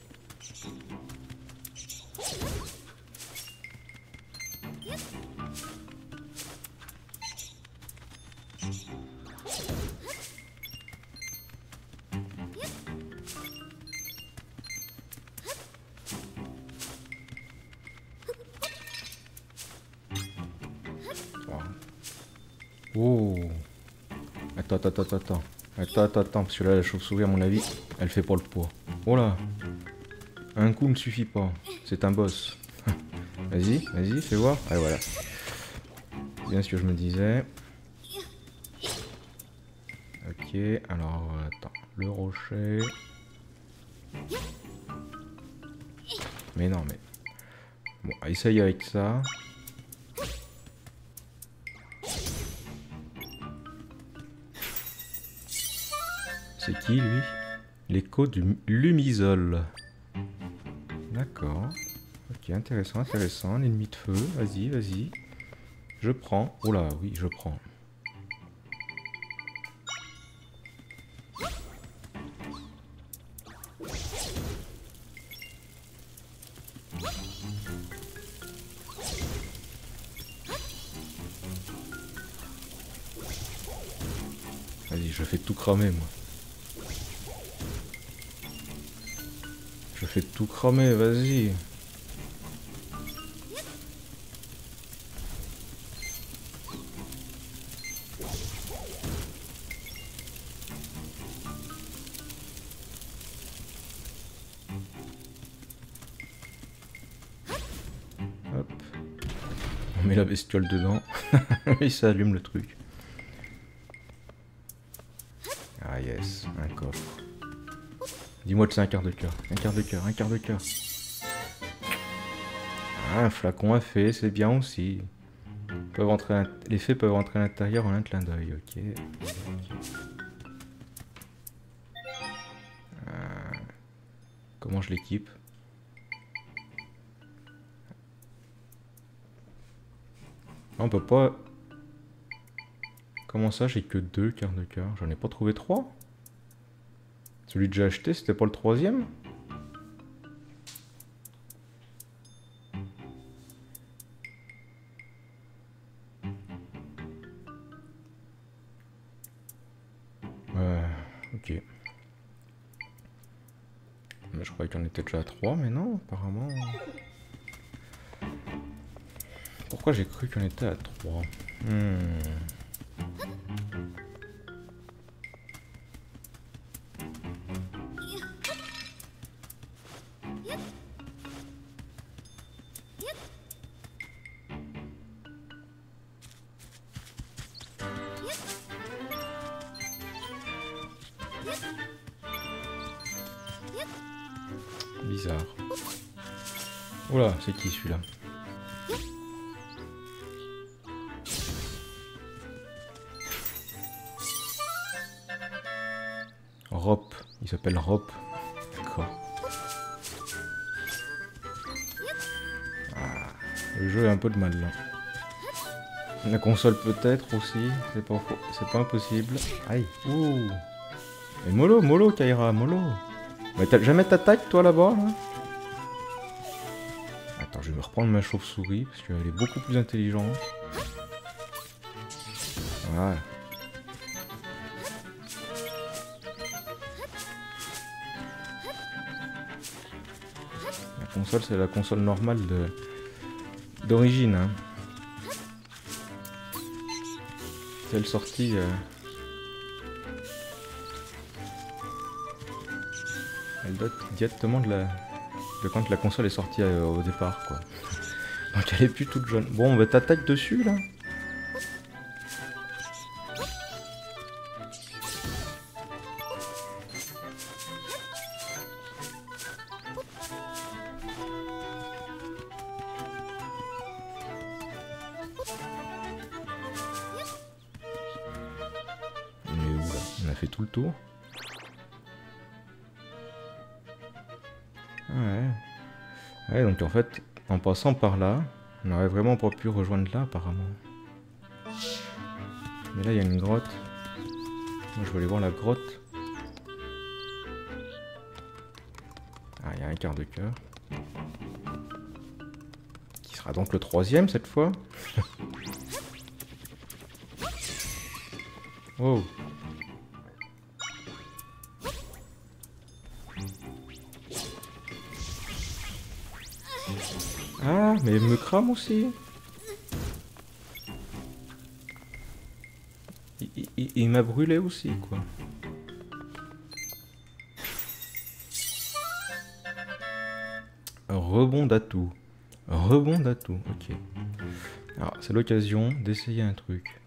Oh. Attends, attends, attends, attends. Attends, attends, attends, parce que là, la chauve-souris, à mon avis, elle fait pas le poids. Oh là. Un coup ne suffit pas. C'est un boss. Vas-y, vas-y, fais voir. Allez, voilà. Bien sûr, je me disais. Ok, alors, attends. Le rocher. Mais non, mais... Bon, essaye avec ça. C'est qui lui? L'écho du Lumisol. D'accord. Ok, intéressant, intéressant. Un ennemi de feu. Vas-y, vas-y. Je prends. Oh là, oui, je prends. Vas-y, je fais tout cramer, moi. Je fais tout cramer, vas-y. Hop. On met la bestiole dedans. Et ça allume le truc. Ah yes, un coffre. Dis-moi que c'est un quart de cœur. Un quart de cœur, un quart de cœur. Ah, un flacon à fée, c'est bien aussi. peuvent entrer à... Les fées peuvent entrer à l'intérieur en un clin d'œil, ok. Euh... Comment je l'équipe? On peut pas... Comment ça, j'ai que deux quarts de cœur? J'en ai pas trouvé trois? Celui que j'ai acheté, c'était pas le troisième? Euh... Ok. Mais je croyais qu'il y en était déjà à trois, mais non, apparemment... Pourquoi j'ai cru qu'on était à trois? Hmm... Bizarre. Oula, c'est qui celui-là? Rop, il s'appelle Rop. D'accord. Ah, le jeu est un peu de mal là. La console peut-être aussi, c'est pas faux, c'est pas impossible. Aïe, ouh. Et mollo, mollo Kaira, mollo. Mais t'as jamais t'attaques toi là-bas là? Attends, je vais me reprendre ma chauve-souris parce qu'elle est beaucoup plus intelligente. Voilà. La console, c'est la console normale de d'origine. Hein. Celle sortie. Euh... Elle date directement de la de quand la console est sortie euh, au départ, quoi. Donc elle est plus toute jeune. Bon, on va t'attaquer dessus là. On a fait tout le tour. Ouais. Ouais, donc en fait, en passant par là, on n'aurait vraiment pas pu rejoindre là apparemment. Mais là, il y a une grotte. Moi, je vais aller voir la grotte. Ah, il y a un quart de cœur. Qui sera donc le troisième cette fois. Oh. Ah, mais elle me crame aussi. Il, il, il m'a brûlé aussi, quoi. Rebond d'atout. Rebond d'atout, ok. Alors, c'est l'occasion d'essayer un truc.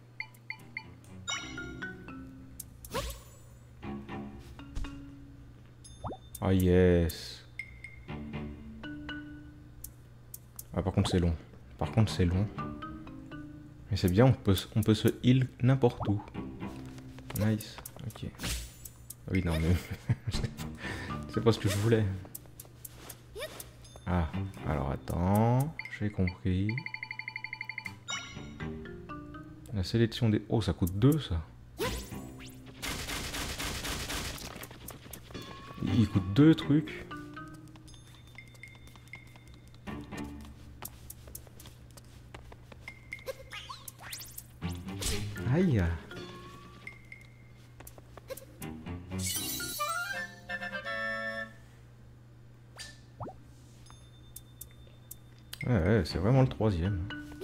Ah yes. Ah, par contre c'est long. Par contre c'est long. Mais c'est bien, on peut, on peut se heal n'importe où. Nice. Ok. Ah oui, non mais... c'est pas ce que je voulais. Ah, alors attends. J'ai compris. La sélection des... Oh, ça coûte deux ça. Il coûte deux trucs. Aïe. Ouais, ouais, c'est vraiment le troisième.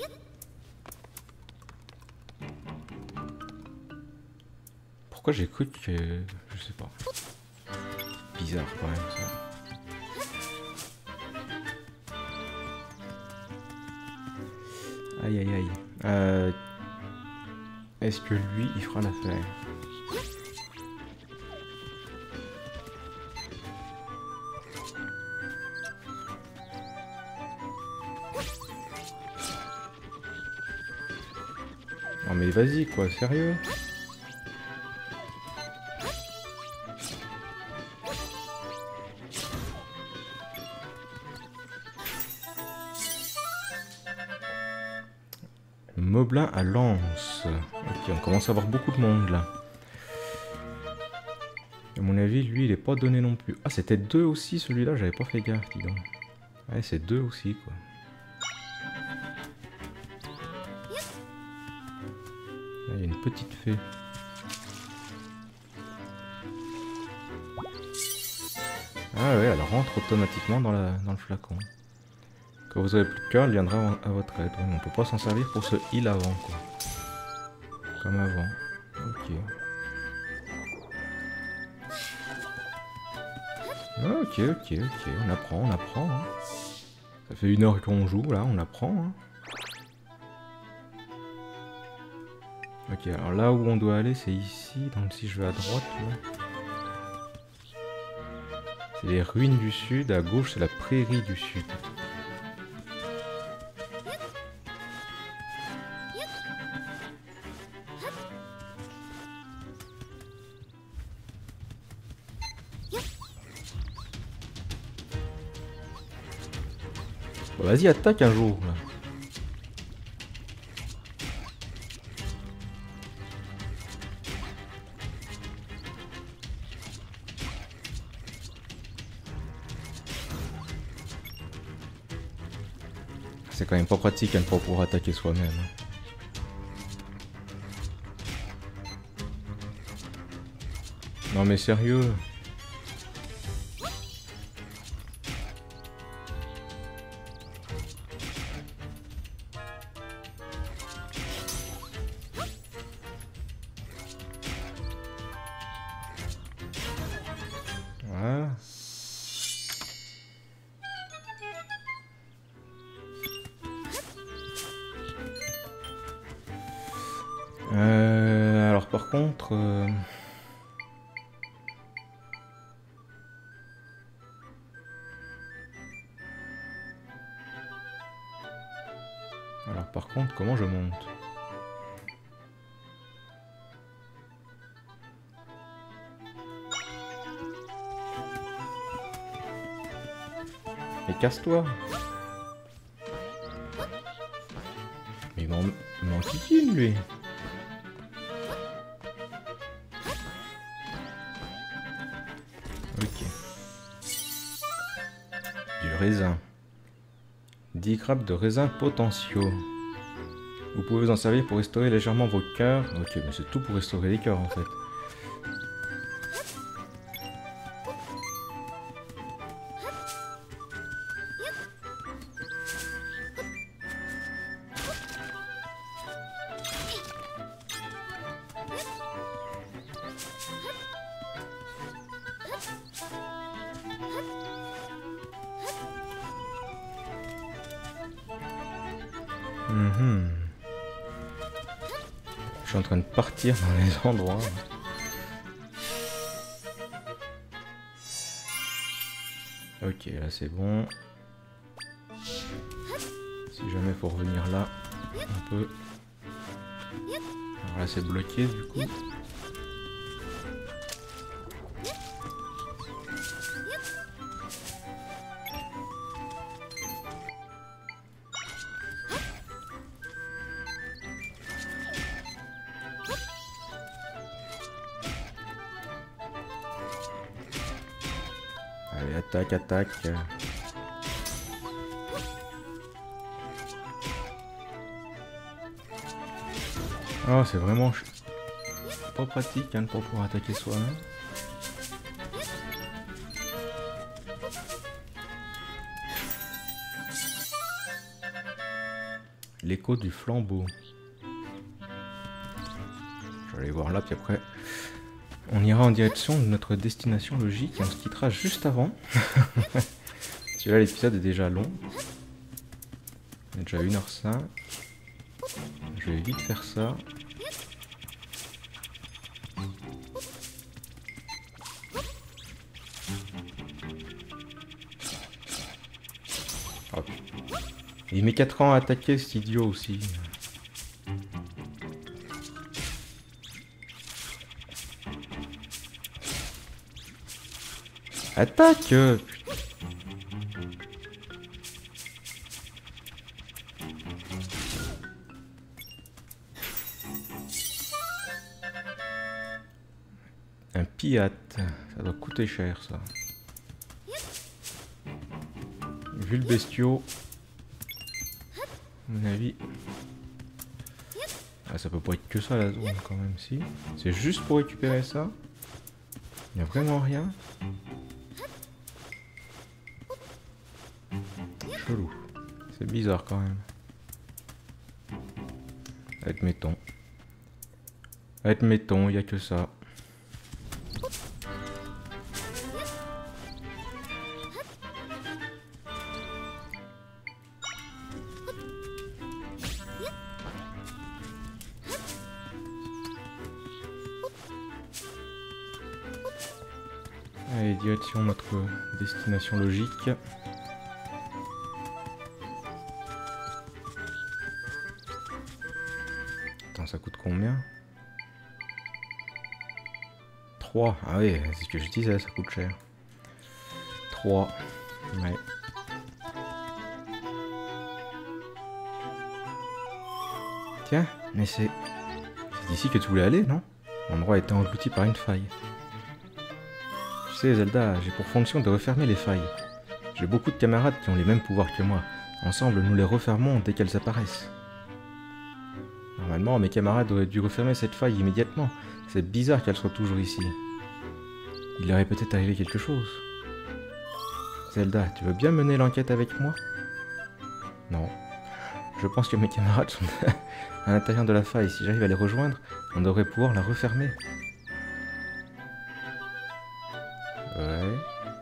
Pourquoi j'ai cru que... Je sais pas. Bizarre quand même ça. Aïe aïe aïe. Euh... Est-ce que lui, il fera l'affaire? Non mais vas-y quoi, sérieux? Moblin à lance. Ok, on commence à avoir beaucoup de monde là. À mon avis, lui, il est pas donné non plus. Ah, c'était deux aussi, celui-là, j'avais pas fait gaffe, dis donc. Ouais, c'est deux aussi, quoi. Là, il y a une petite fée. Ah ouais, elle rentre automatiquement dans, la, dans le flacon. Quand vous avez plus de cœur, elle viendra à votre aide. Ouais, mais on peut pas s'en servir pour ce heal avant, quoi. Comme avant. Ok. Ok, ok, ok, on apprend, on apprend. Hein. Ça fait une heure qu'on joue, là, on apprend. Hein. Ok, alors là où on doit aller, c'est ici. Donc si je vais à droite, là. C'est les ruines du sud, à gauche, c'est la prairie du sud. Bon, vas-y, attaque un jour, là. C'est quand même pas pratique à ne pas pouvoir attaquer soi-même. Non mais sérieux. Voilà. Euh, alors par contre... Euh... Alors par contre, comment je monte? Mais casse-toi! Mais il m'en kikine lui! Ok. Du raisin. dix grappes de raisin potentiaux. Vous pouvez vous en servir pour restaurer légèrement vos cœurs. Ok, mais c'est tout pour restaurer les cœurs en fait. Mmh. Je suis en train de partir dans les endroits. Ok, là c'est bon. Si jamais il faut revenir là, on peut. Alors là c'est bloqué du coup. Allez, attaque, attaque. Oh, c'est vraiment pas pratique hein, pour pouvoir attaquer soi-même. L'écho du flambeau. Je vais aller voir là, puis après, on ira en direction de notre destination logique et on se quittera juste avant. Parce que là, l'épisode est déjà long. Il est déjà une heure cinq. Je vais vite faire ça. Hop. Il met quatre ans à attaquer cet idiot aussi. Attaque! Un pirate, ça doit coûter cher ça. Vu le bestiau, à mon avis... Ah, ça peut pas être que ça la zone quand même, si. C'est juste pour récupérer ça. Il n'y a vraiment rien. Chelou. C'est bizarre quand même. Admettons. Admettons, il n'y a que ça. Allez, direction notre destination logique. Attends, ça coûte combien? trois. Ah oui, c'est ce que je disais, ça coûte cher. trois. Ouais. Tiens, mais c'est... C'est d'ici que tu voulais aller, non? L'endroit a été englouti par une faille. Tu sais, Zelda, j'ai pour fonction de refermer les failles. J'ai beaucoup de camarades qui ont les mêmes pouvoirs que moi. Ensemble, nous les refermons dès qu'elles apparaissent. Normalement, mes camarades auraient dû refermer cette faille immédiatement. C'est bizarre qu'elle soit toujours ici. Il leur est peut-être arrivé quelque chose. Zelda, tu veux bien mener l'enquête avec moi? Non. Je pense que mes camarades sont à l'intérieur de la faille. Si j'arrive à les rejoindre, on devrait pouvoir la refermer. Ouais.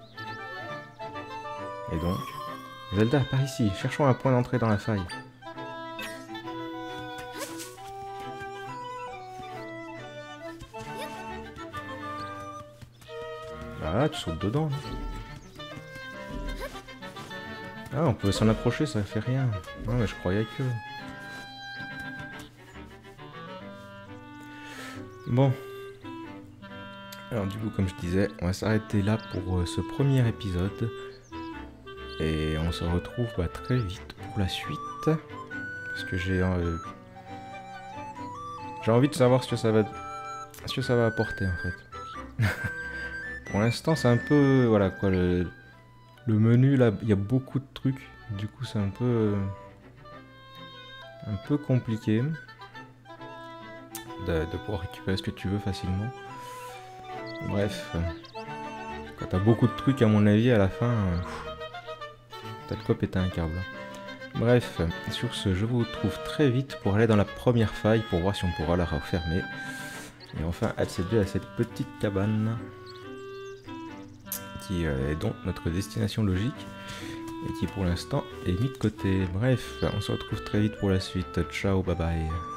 Et donc? Zelda, par ici. Cherchons un point d'entrée dans la faille. Ah, tu sautes dedans. Ah, on pouvait s'en approcher, ça fait rien. Non, mais je croyais que... Bon. Alors du coup, comme je disais, on va s'arrêter là pour euh, ce premier épisode. Et on se retrouve bah, très vite pour la suite. Parce que j'ai... Euh, j'ai envie de savoir ce que ça va... Ce que ça va apporter, en fait. Pour l'instant, c'est un peu... Voilà, quoi, le... Le menu, là, il y a beaucoup de trucs. Du coup, c'est un peu... Euh, un peu compliqué. De, de pouvoir récupérer ce que tu veux facilement. Bref. Euh, quand t'as beaucoup de trucs, à mon avis, à la fin... Euh, t'as de quoi péter un câble. Bref, sur ce, je vous retrouve très vite pour aller dans la première faille, pour voir si on pourra la refermer. Et enfin, accéder à cette petite cabane. Qui euh, est donc notre destination logique. Et qui pour l'instant est mis de côté. Bref, on se retrouve très vite pour la suite. Ciao, bye bye.